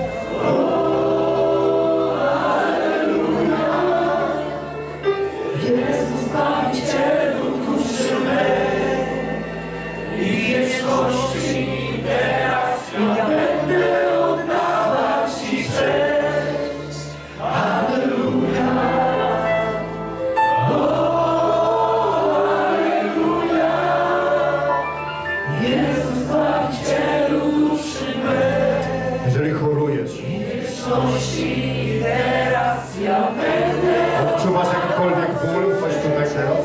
Jezus Zbawicielu duszy mej i wieczności teraz ja będę oddawać Ci cześć. Alleluja. O, alleluja. Jezus Zbawicielu duszy mej Jeżeli chorujesz, i wieczności teraz ja będę. odczuwasz jakikolwiek ból, chodź tutaj teraz.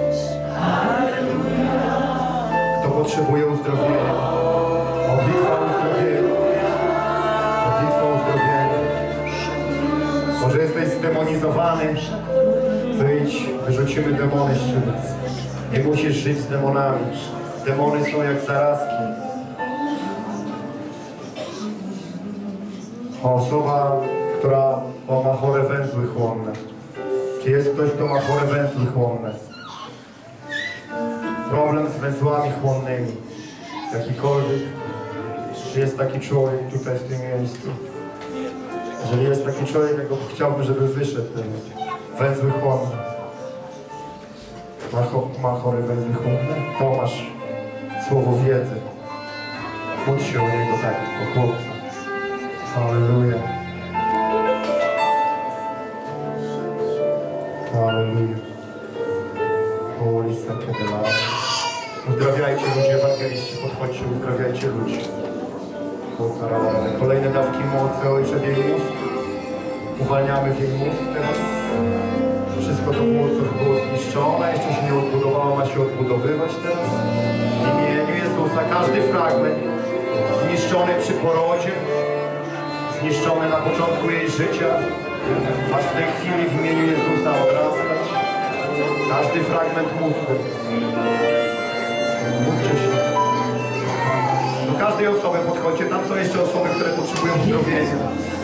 Kto potrzebuje uzdrowienia? Modlitwa o uzdrowienie. Modlitwa o uzdrowienie. Może jesteś zdemonizowany? Wyjdź, wyrzucimy demony z ciebie. Nie musisz żyć z demonami. Demony są jak zarazki. Osoba, która ma chore węzły chłonne. Czy jest ktoś, kto ma chore węzły chłonne? Problem z węzłami chłonnymi. Jakikolwiek. Czy jest taki człowiek tutaj w tym miejscu? Jeżeli jest taki człowiek, ja go chciałbym, żeby wyszedł ten węzły chłonne. Ma, cho ma chore węzły chłonne? Tomasz, słowo wiedzy. Módl się o niego tak, o chłopca. Halleluja. Halleluja. Holy Sakedela. Uzdrawiajcie ludzi, ewangeliści, podchodźcie, uzdrawiajcie ludzi. Kolejne dawki mocy, Ojcze, w jej mózg. Uwalniamy w jej mózg teraz. Wszystko to było, co było zniszczone, jeszcze się nie odbudowało, ma się odbudowywać teraz. W imieniu Jezusa każdy fragment zniszczony przy porodzie, zniszczony na początku jej życia, aż w tej chwili w imieniu Jezusa odrastać. Każdy fragment mózgu. Módlcie się. Do każdej osoby podchodźcie. Tam są jeszcze osoby, które potrzebują uzdrowienia.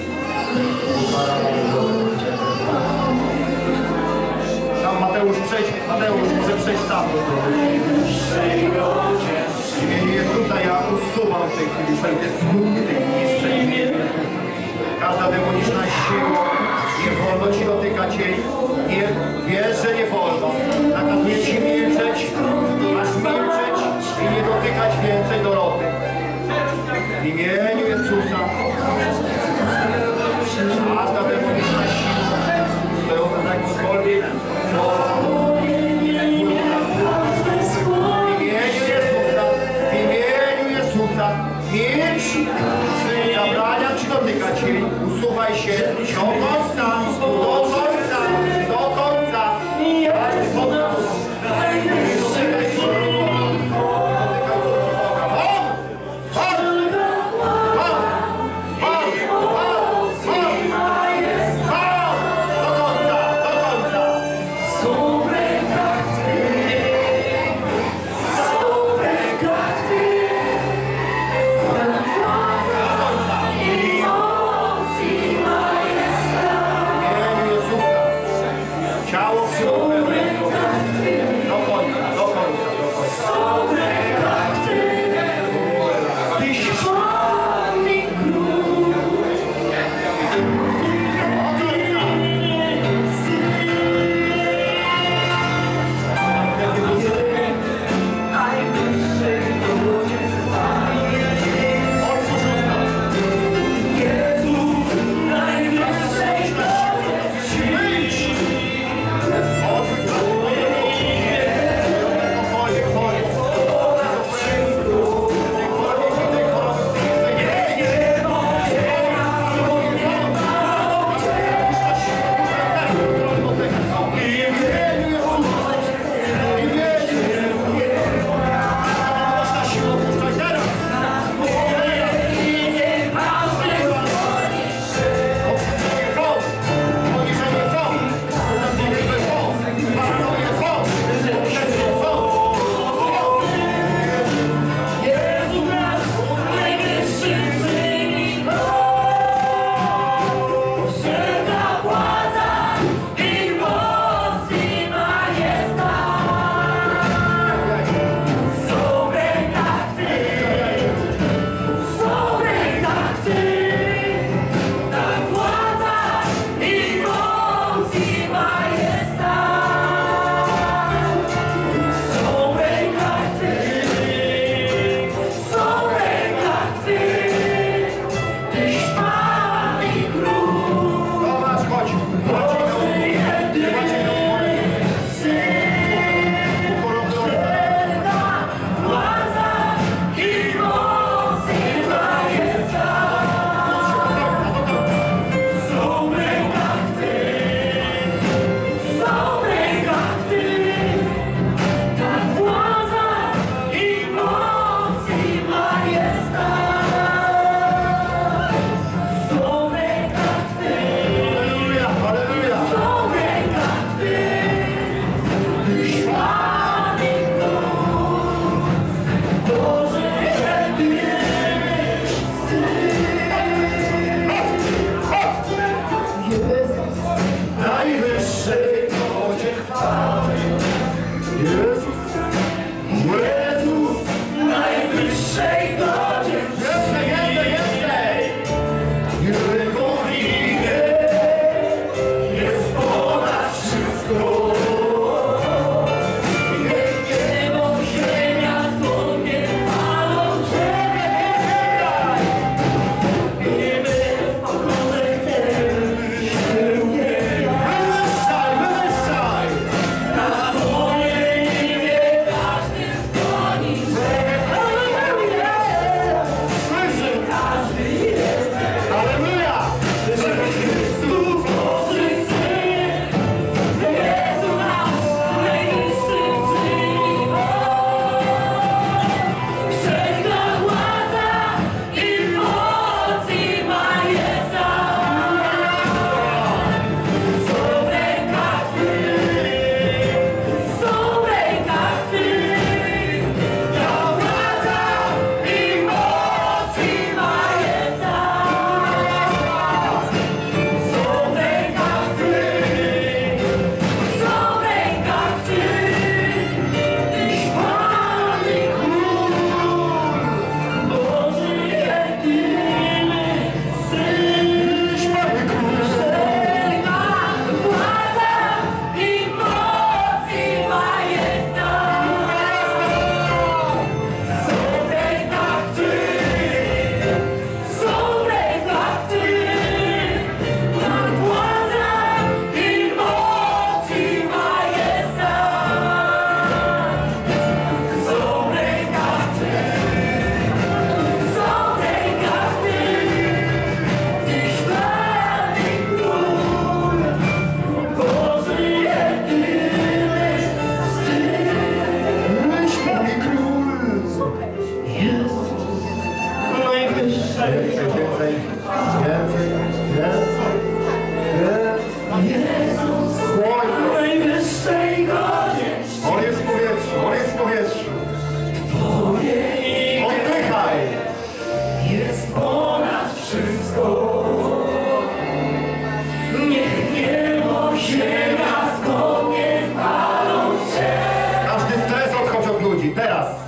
Tam Mateusz, przejdź. Mateusz, może przejść tam. W imieniu Jezusa ja usuwam w tej chwili wszelkie skutki tych zniszczeń. Każda demoniczna siła, nie wolno Ci dotykać jej. Nie, wiesz, że nie wolno. Nakazuję Ci milczeć, masz milczeć i nie dotykać więcej Doroty. W imieniu Jezusa. Każda demoniczna siła, stojąca za jakąkolwiek w imieniu Jezusa, w imieniu Jezusa, milcz. Zabraniam Ci dotykać jej. Usuwaj się do końca, do końca, do końca.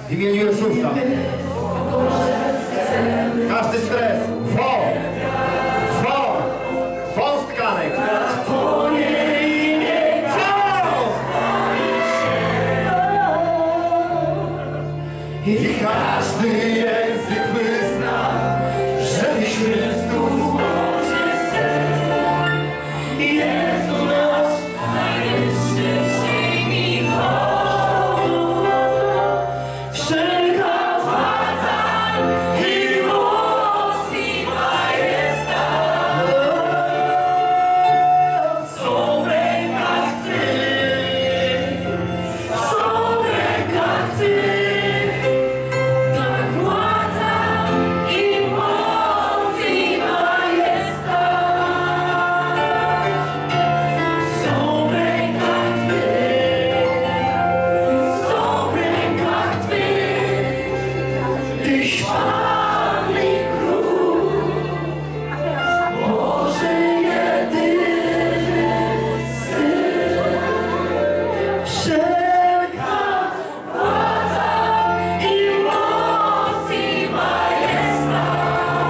W imieniu Jezusa. Każdy stres. Won. Won. Won z tkanek. Twoje imię I każdy język wyzna, że Tyś Chrystus Boży Syn. Jezu nasz, najwyższy przyjmij hołd. Wszelka władza i moc i majestat są w rękach Twych, są w rękach Twych. Tak władza i moc i majestat są w rękach Twych, są w rękach Twych. Tyś Pan i Król, Boży jedyny Syn. Wszelka władza i moc i majestat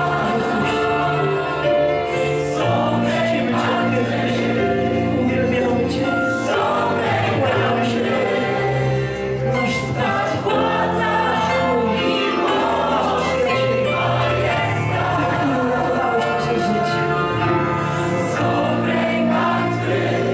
są w rękach Twych, Uwielbiamy Cię. są w rękach Twych. Nasz Zbawca. Władza i moc i majestat Ty, który uratowałeś nasze życie. są w rękach Twych,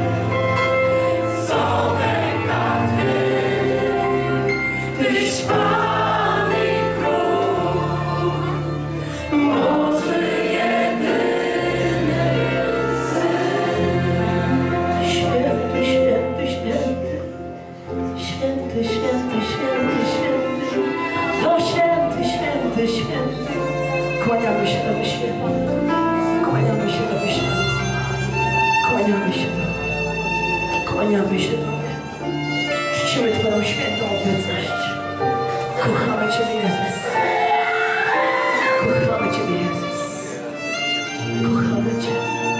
są w rękach Twych. Tyś Pan i Król, Boży jedyny Syn. Święty, święty, święty. Święty, święty, święty, święty. O święty, święty, święty. Kłaniamy się Tobie, święty. Kłaniamy się Tobie, święty. Kłaniamy się Tobie. Kłaniamy się Tobie. Czcimy Twoją świętą obecność. Kochamy Ciebie, Jezus. Kochamy Ciebie, Jezus. Kochamy Cię.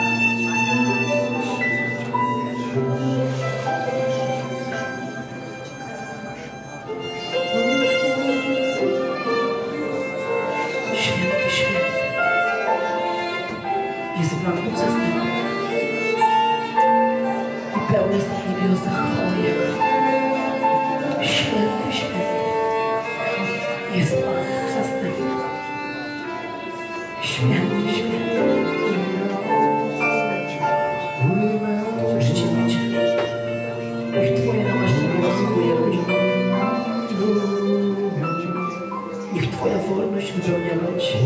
Święty, święty. Jest Bogiem zastępów i pełny z niebiosa chwały Jego. Święty, święty. Jest Bogiem zastępów. Święty, święty. Czcimy Cię. Niech Twoje namaszczenie rozbuje ludzi. Niech Twoja wolność wypełnia ludzi.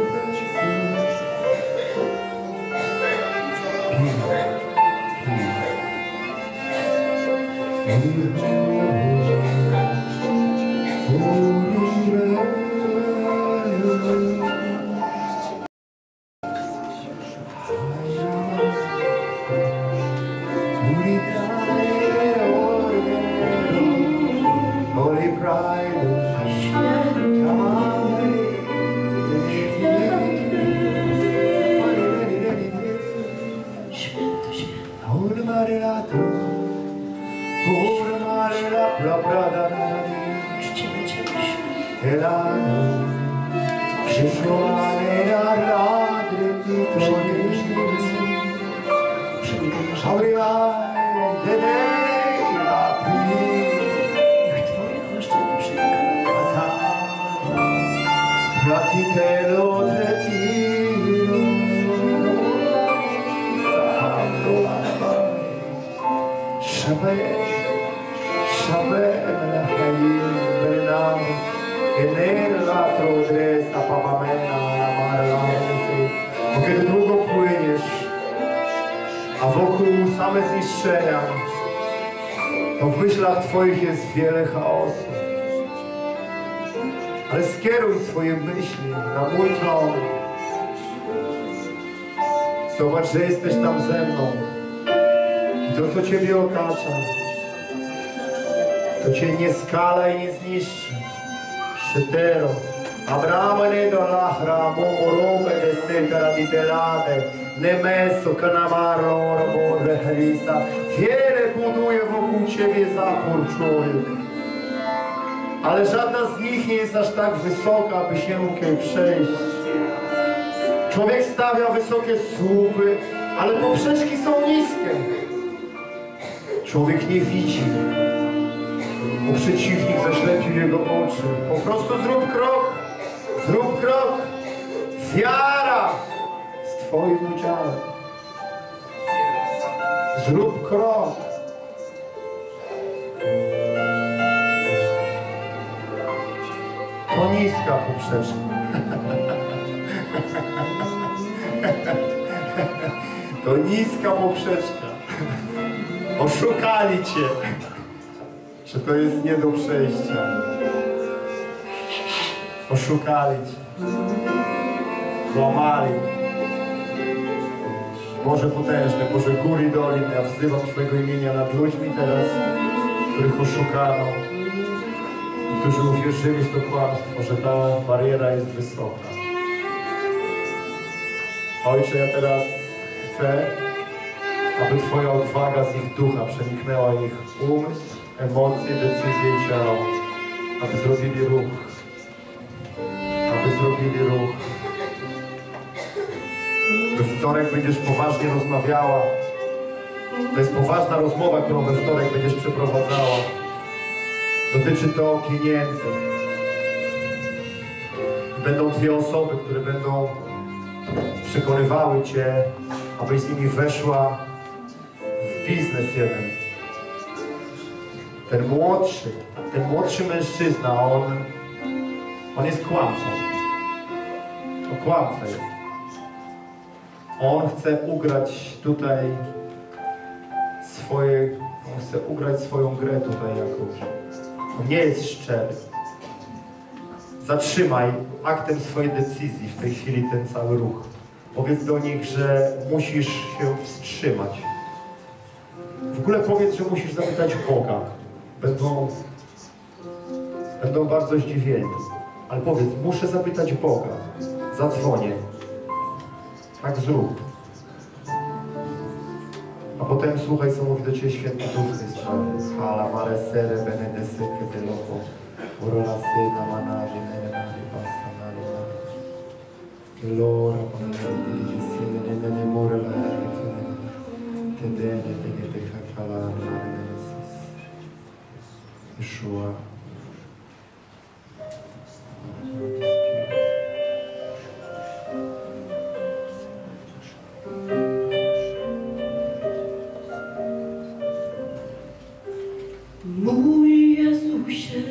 Holy pride, Święty, święty. Holy Marilato, Holy Marila, Prabradana, Czcimy Cię, święty. Elano, Shishwane, Radre, Przenikaj nasze Tito, umysły. Przenikaj nasze Holy Light, Dede, La Niech Twoje namaszczenie przenika nas. Platitelo, Tretino, Santo Alba, Shabbat, Shabbat, Melachayim, Benam, Enela, Trodresa, Papamena, Amarla, Jezus. Bo kiedy długo płyniesz, a wokół same zniszczenia, to w myślach Twoich jest wiele chaosu. Ale skieruj swoje myśli na mój tron. Zobacz, że jesteś tam ze mną. I to, co Ciebie otacza, to Cię nie skala i nie zniszczy. Shetero. Abraham ne do lahra, momorobe de setara di delade, nemesso canamaro, robodre halisa. Wiele buduje wokół Ciebie zapór, człowiek. ale żadna z nich nie jest aż tak wysoka, aby się mógł jej przejść. Człowiek stawia wysokie słupy, ale poprzeczki są niskie. Człowiek nie widzi, bo przeciwnik zaślepił jego oczy. Po prostu zrób krok, zrób krok. Wiara z Twoim udziałem. Zrób krok. To niska poprzeczka. To niska poprzeczka. Oszukali Cię, że to jest nie do przejścia. Oszukali Cię. Złamali. Boże potężny, Boże góry i dolin, ja wzywam Twojego imienia nad ludźmi teraz, których oszukano, którzy uwierzyli w to kłamstwo, że ta bariera jest wysoka. Ojcze, ja teraz chcę, aby Twoja odwaga z ich ducha przeniknęła ich umysł, emocje, decyzje i ciało, aby zrobili ruch, aby zrobili ruch. We wtorek będziesz poważnie rozmawiała. To jest poważna rozmowa, którą we wtorek będziesz przeprowadzała. Dotyczy to pieniędzy. Będą dwie osoby, które będą przekonywały Cię, abyś z nimi weszła w biznes jeden. Ten młodszy, ten młodszy mężczyzna, on, on jest kłamcą. To kłamca jest. On chce ugrać tutaj swoje, on chce ugrać swoją grę tutaj jakąś. On nie jest szczery. Zatrzymaj aktem swojej decyzji w tej chwili ten cały ruch. Powiedz do nich, że musisz się wstrzymać. W ogóle powiedz, że musisz zapytać Boga. Będą, będą bardzo zdziwieni. Ale powiedz, muszę zapytać Boga. Zadzwonię. Tak zrób. A potem słuchaj, co mówi do Ciebie Święty Duch w tej sprawie. Hala mare sere benedese que te loco. Urora syna manari nenenari pasanari nari. Lora manari dirigissine nenene more la retene. Te dene te te kakala nari nenesis. Yeshua. Mój Jezusie,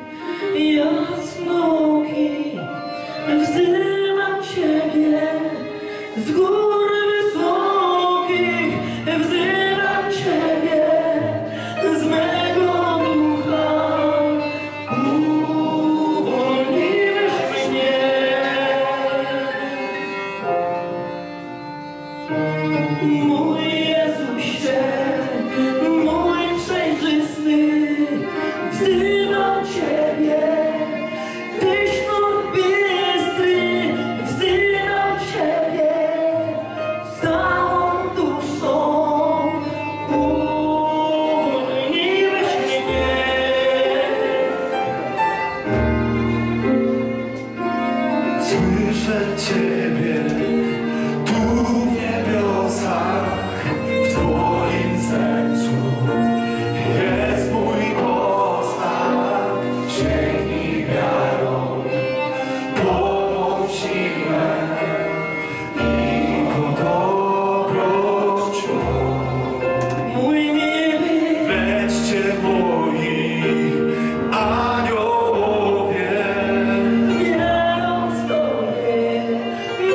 jasnoki, wzywam Ciebie z gór wysokich, wzywam Ciebie z mego ducha, uwolniłeś mnie. Mój Jezusie, mój przejrzysty, wzywam Ciebie, Tyś nurt bystry, wzywam Ciebie, z całą duszą, uwolniłeś mnie. Słyszę Ciebie tu w niebiosach, w Twoim sercu jest mój postaw. Sięgnij wiarą po mą siłę i po dobroć mą. Mój miły, Lećcie moi aniołowie, wierząc Tobie,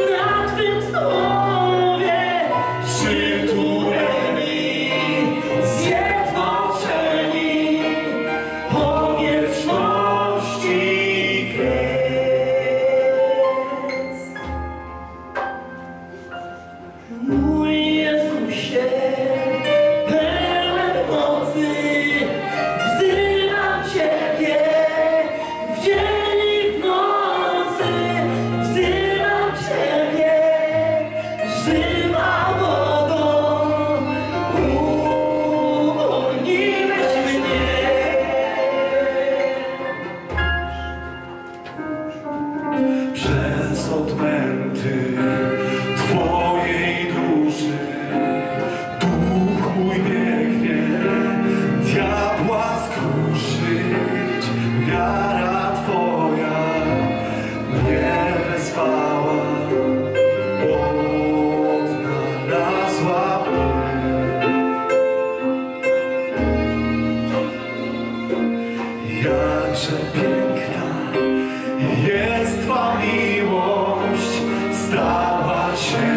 Jakże piękna jest Twa miłość, stała się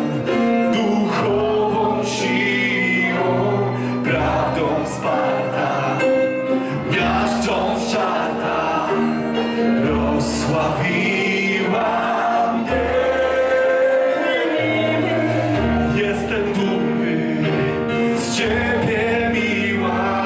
duchową siłą, prawdą wsparta, miażdżąc czarta, rozsławiła mnie. Jestem dumny z Ciebie, miła.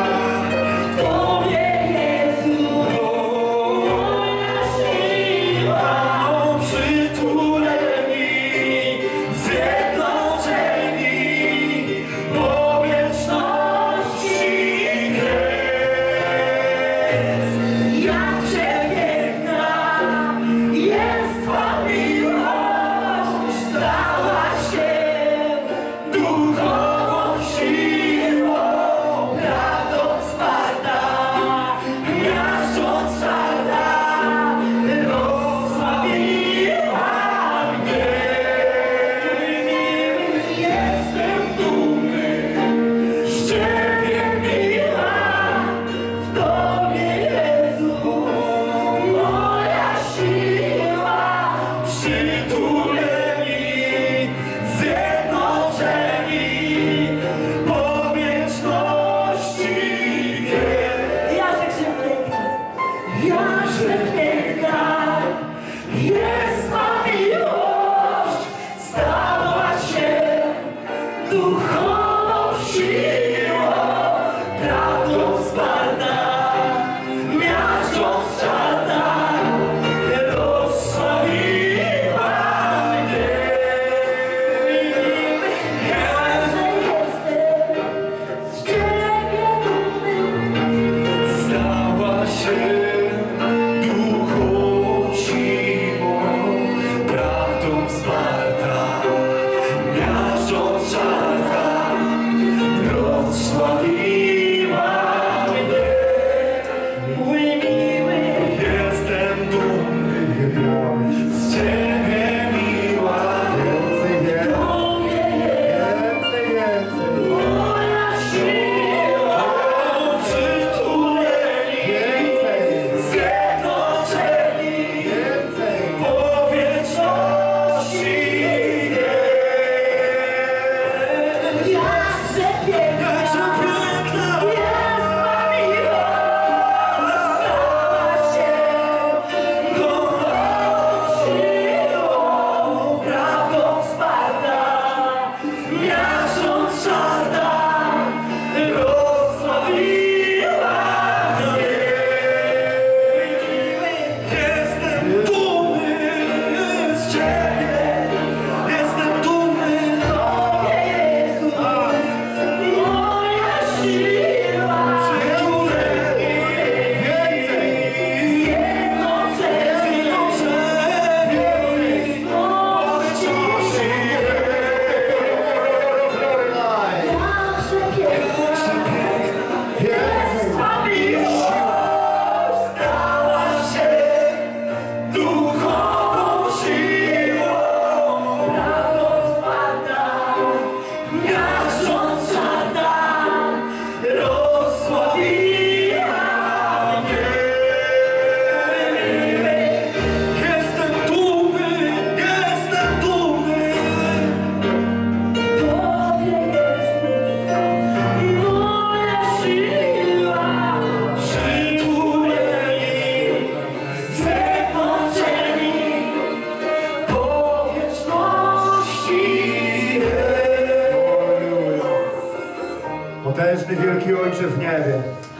Potężny, wielki Ojcze w niebie,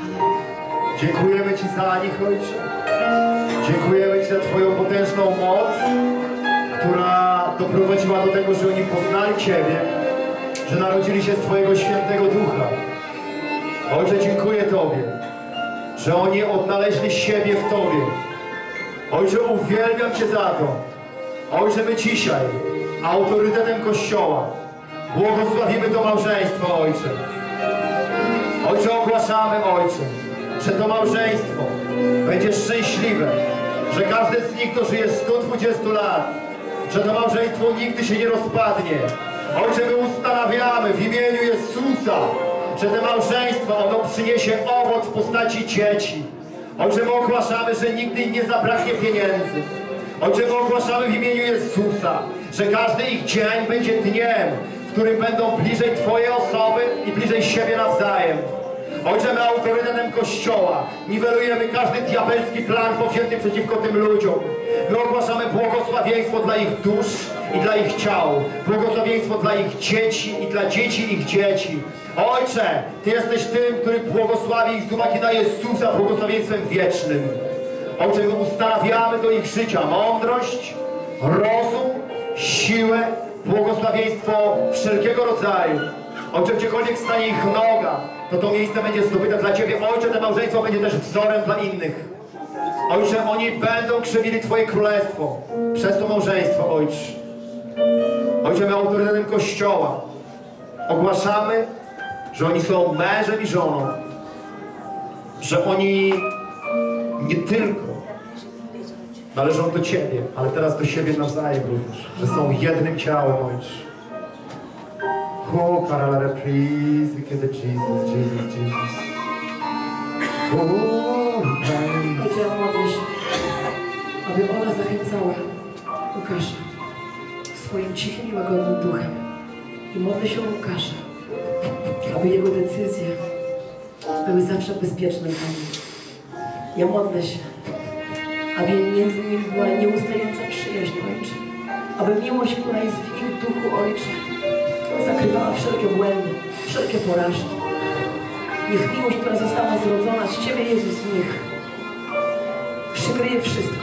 dziękujemy Ci za nich, Ojcze. Dziękujemy Ci za Twoją potężną moc, która doprowadziła do tego, że oni poznali Ciebie, że narodzili się z Twojego świętego Ducha. Ojcze, dziękuję Tobie, że oni odnaleźli siebie w Tobie. Ojcze, uwielbiam Cię za to. Ojcze, my dzisiaj autorytetem Kościoła błogosławimy to małżeństwo, Ojcze. Ojcze, ogłaszamy, Ojcze, że to małżeństwo będzie szczęśliwe, że każdy z nich dożyje stu dwudziestu lat, że to małżeństwo nigdy się nie rozpadnie. Ojcze, my ustanawiamy w imieniu Jezusa, że to małżeństwo, ono przyniesie owoc w postaci dzieci. Ojcze, my ogłaszamy, że nigdy im nie zabraknie pieniędzy. Ojcze, my ogłaszamy w imieniu Jezusa, że każdy ich dzień będzie dniem, w którym będą bliżej Twojej osoby i bliżej siebie nawzajem. Ojcze, my autorytetem Kościoła niwelujemy każdy diabelski plan powzięty przeciwko tym ludziom. My ogłaszamy błogosławieństwo dla ich dusz i dla ich ciał. Błogosławieństwo dla ich dzieci i dla dzieci ich dzieci. Ojcze, Ty jesteś tym, który błogosławi ich z uwagi na Jezusa błogosławieństwem wiecznym. Ojcze, my ustanawiamy do ich życia mądrość, rozum, siłę, błogosławieństwo wszelkiego rodzaju. Ojcze, gdziekolwiek stanie ich noga, to to miejsce będzie zdobyte dla Ciebie. Ojcze, to małżeństwo będzie też wzorem dla innych. Ojcze, oni będą krzywili Twoje królestwo przez to małżeństwo, Ojcze. Ojcze, my autorytetem Kościoła ogłaszamy, że oni są mężem i żoną, że oni nie tylko należą do Ciebie, ale teraz do siebie nawzajem również, że są jednym ciałem, Ojcze. Oh, Karala reprise, kiedy Jesus, Jesus, Jesus. Oh, Ojcze, ja modlę się, aby ona zachęcała Łukasza swoim cichym i łagodnym duchem. I modlę się o Łukasza, aby jego decyzje były zawsze bezpieczne dla mnie. Ja modlę się, aby między nimi była nieustająca przyjaźń, Ojcze. Aby miłość, która jest w ich duchu, Ojcze, zakrywała wszelkie błędy, wszelkie porażki. Niech miłość, która została zrodzona z Ciebie, Jezus, w nich przykryje wszystko.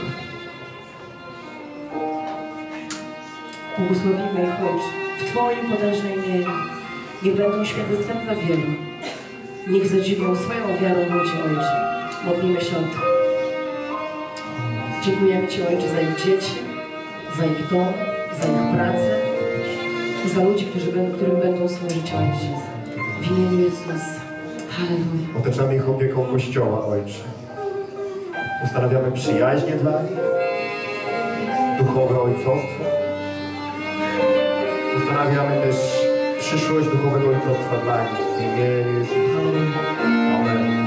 Błogosławimy ich, Ojcze, w Twoim potężnym imieniu. Niech będą świadectwem dla wielu. Niech zadziwią swoją wiarą ludzi, Ojcze. Modlimy się o to. Dziękujemy Ci, Ojcze, za ich dzieci, za ich dom, za ich pracę i za ludzi, którzy będą, którym będą służyć, Ojcze. W imieniu Jezusa. Halleluja. Otaczamy ich opieką Kościoła, Ojcze. Ustanawiamy przyjaźnie dla nich, duchowe ojcostwo. Ustanawiamy też przyszłość duchowego ojcostwa dla nich. W imieniu Jezusa. Amen.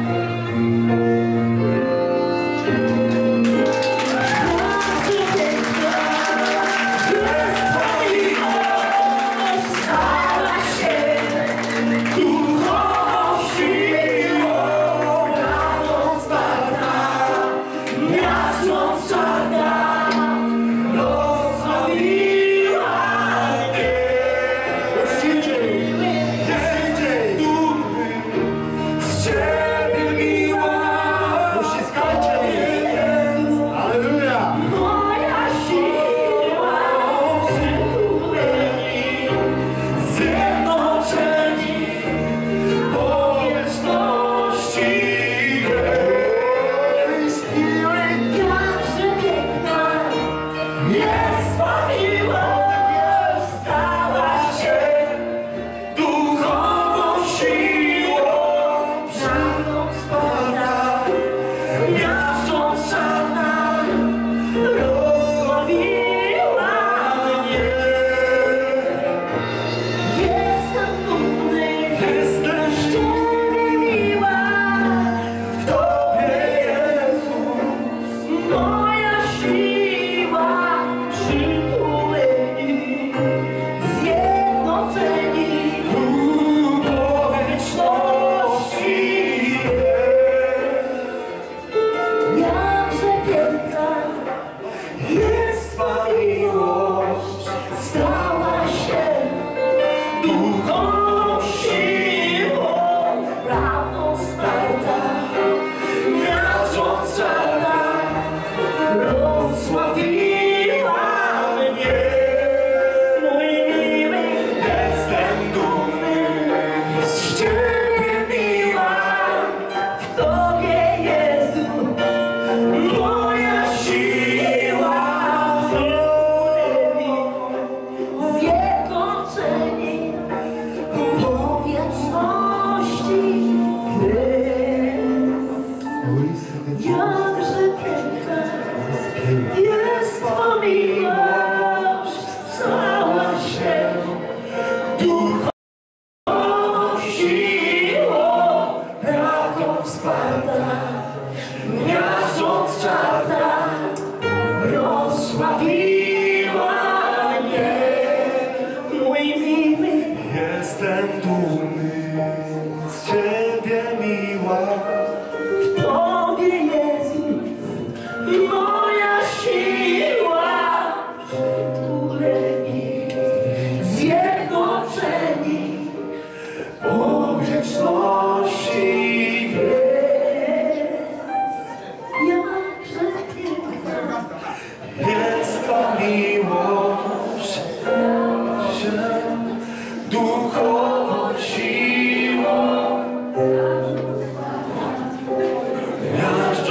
Siłą, prawdą wsparta,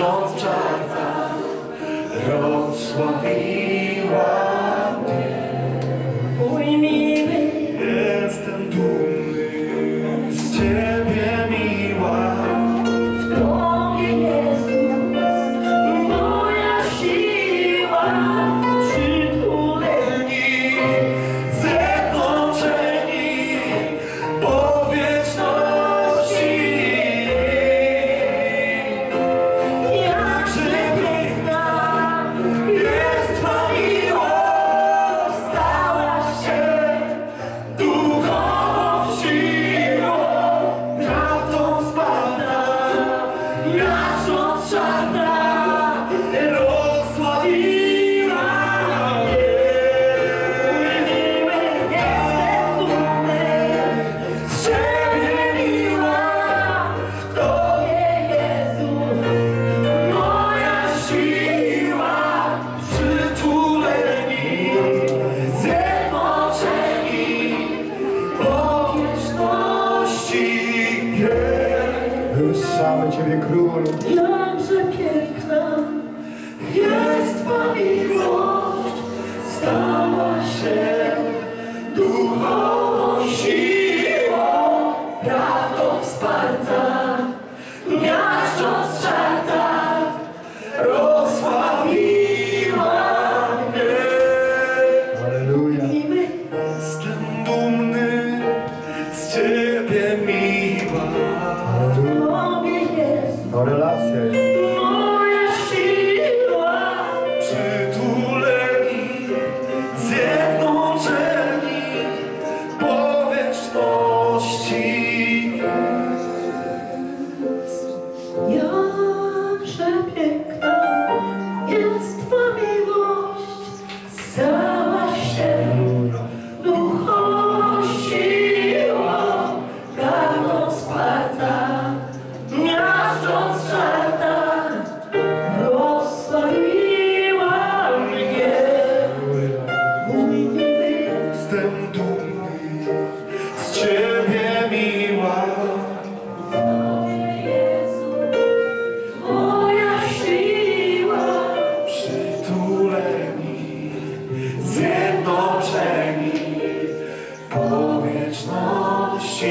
miażdżąc czarna, rozsławiła mnie. Mój miły, Jestem dumny z Ciebie, miła. w Tobie Jezus, moja siła, przytuleni, Zjednoczeni po wieczności. jakże piękna jest Twa miłość, stałaś się Duchową siłą, prawdą wsparta, miażdżąc czarna, rozsławiła mnie. miły, jestem dumny, z Ciebie miła, w Tobie Jezus, moja siła, Przytuleni, zjednoczeni po wieczności. Wywyższamy Ciebie, Królu. Jakże piękna jest Twa miłość, stała się duchową siłą, prawdą wsparta, miażdżąc czarta, rozsławiła mnie. Halleluja. Miły, Jestem dumny z Ciebie, miła. Tobie jest To relacja jest. moja siła, Przytuleni, zjednoczeni po wieczności. jakże piękna jest Twa miłość, stała się duchową siłą, prawdą wsparta, miażdżąc czarta, rozsławiła mnie. Mój miły, Jestem dumny z Ciebie, miła. moja siła, Przytuleni, zjednoczeni po wieczności.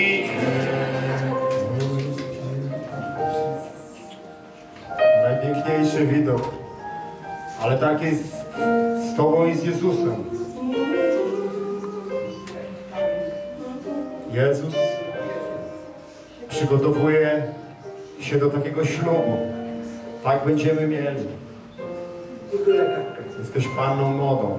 Najpiękniejszy widok. Ale tak jest z Tobą i z Jezusem. Jezus przygotowuje się do takiego ślubu. Tak będziemy mieli. Jesteś panną młodą.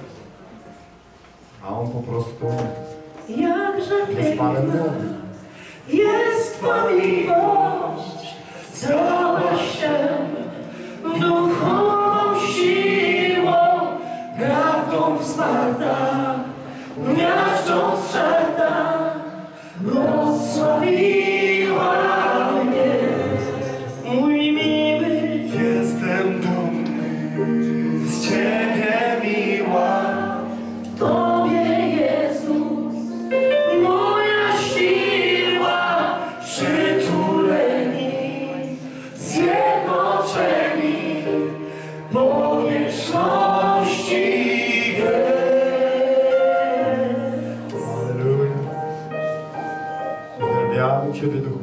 A on po prostu jakże jest panem piękna młodym. jest Twa miłość, stała się duchową siłą, prawdą wsparta, miażdżąc czarta, rozsławiła mnie. Mój miły, Jestem dumny z Ciebie, miła. w Tobie Jezus, moja siła, przytuleni, zjednoczeni po wieczności. Halleluja. Uwielbiamy Ciebie, Duchu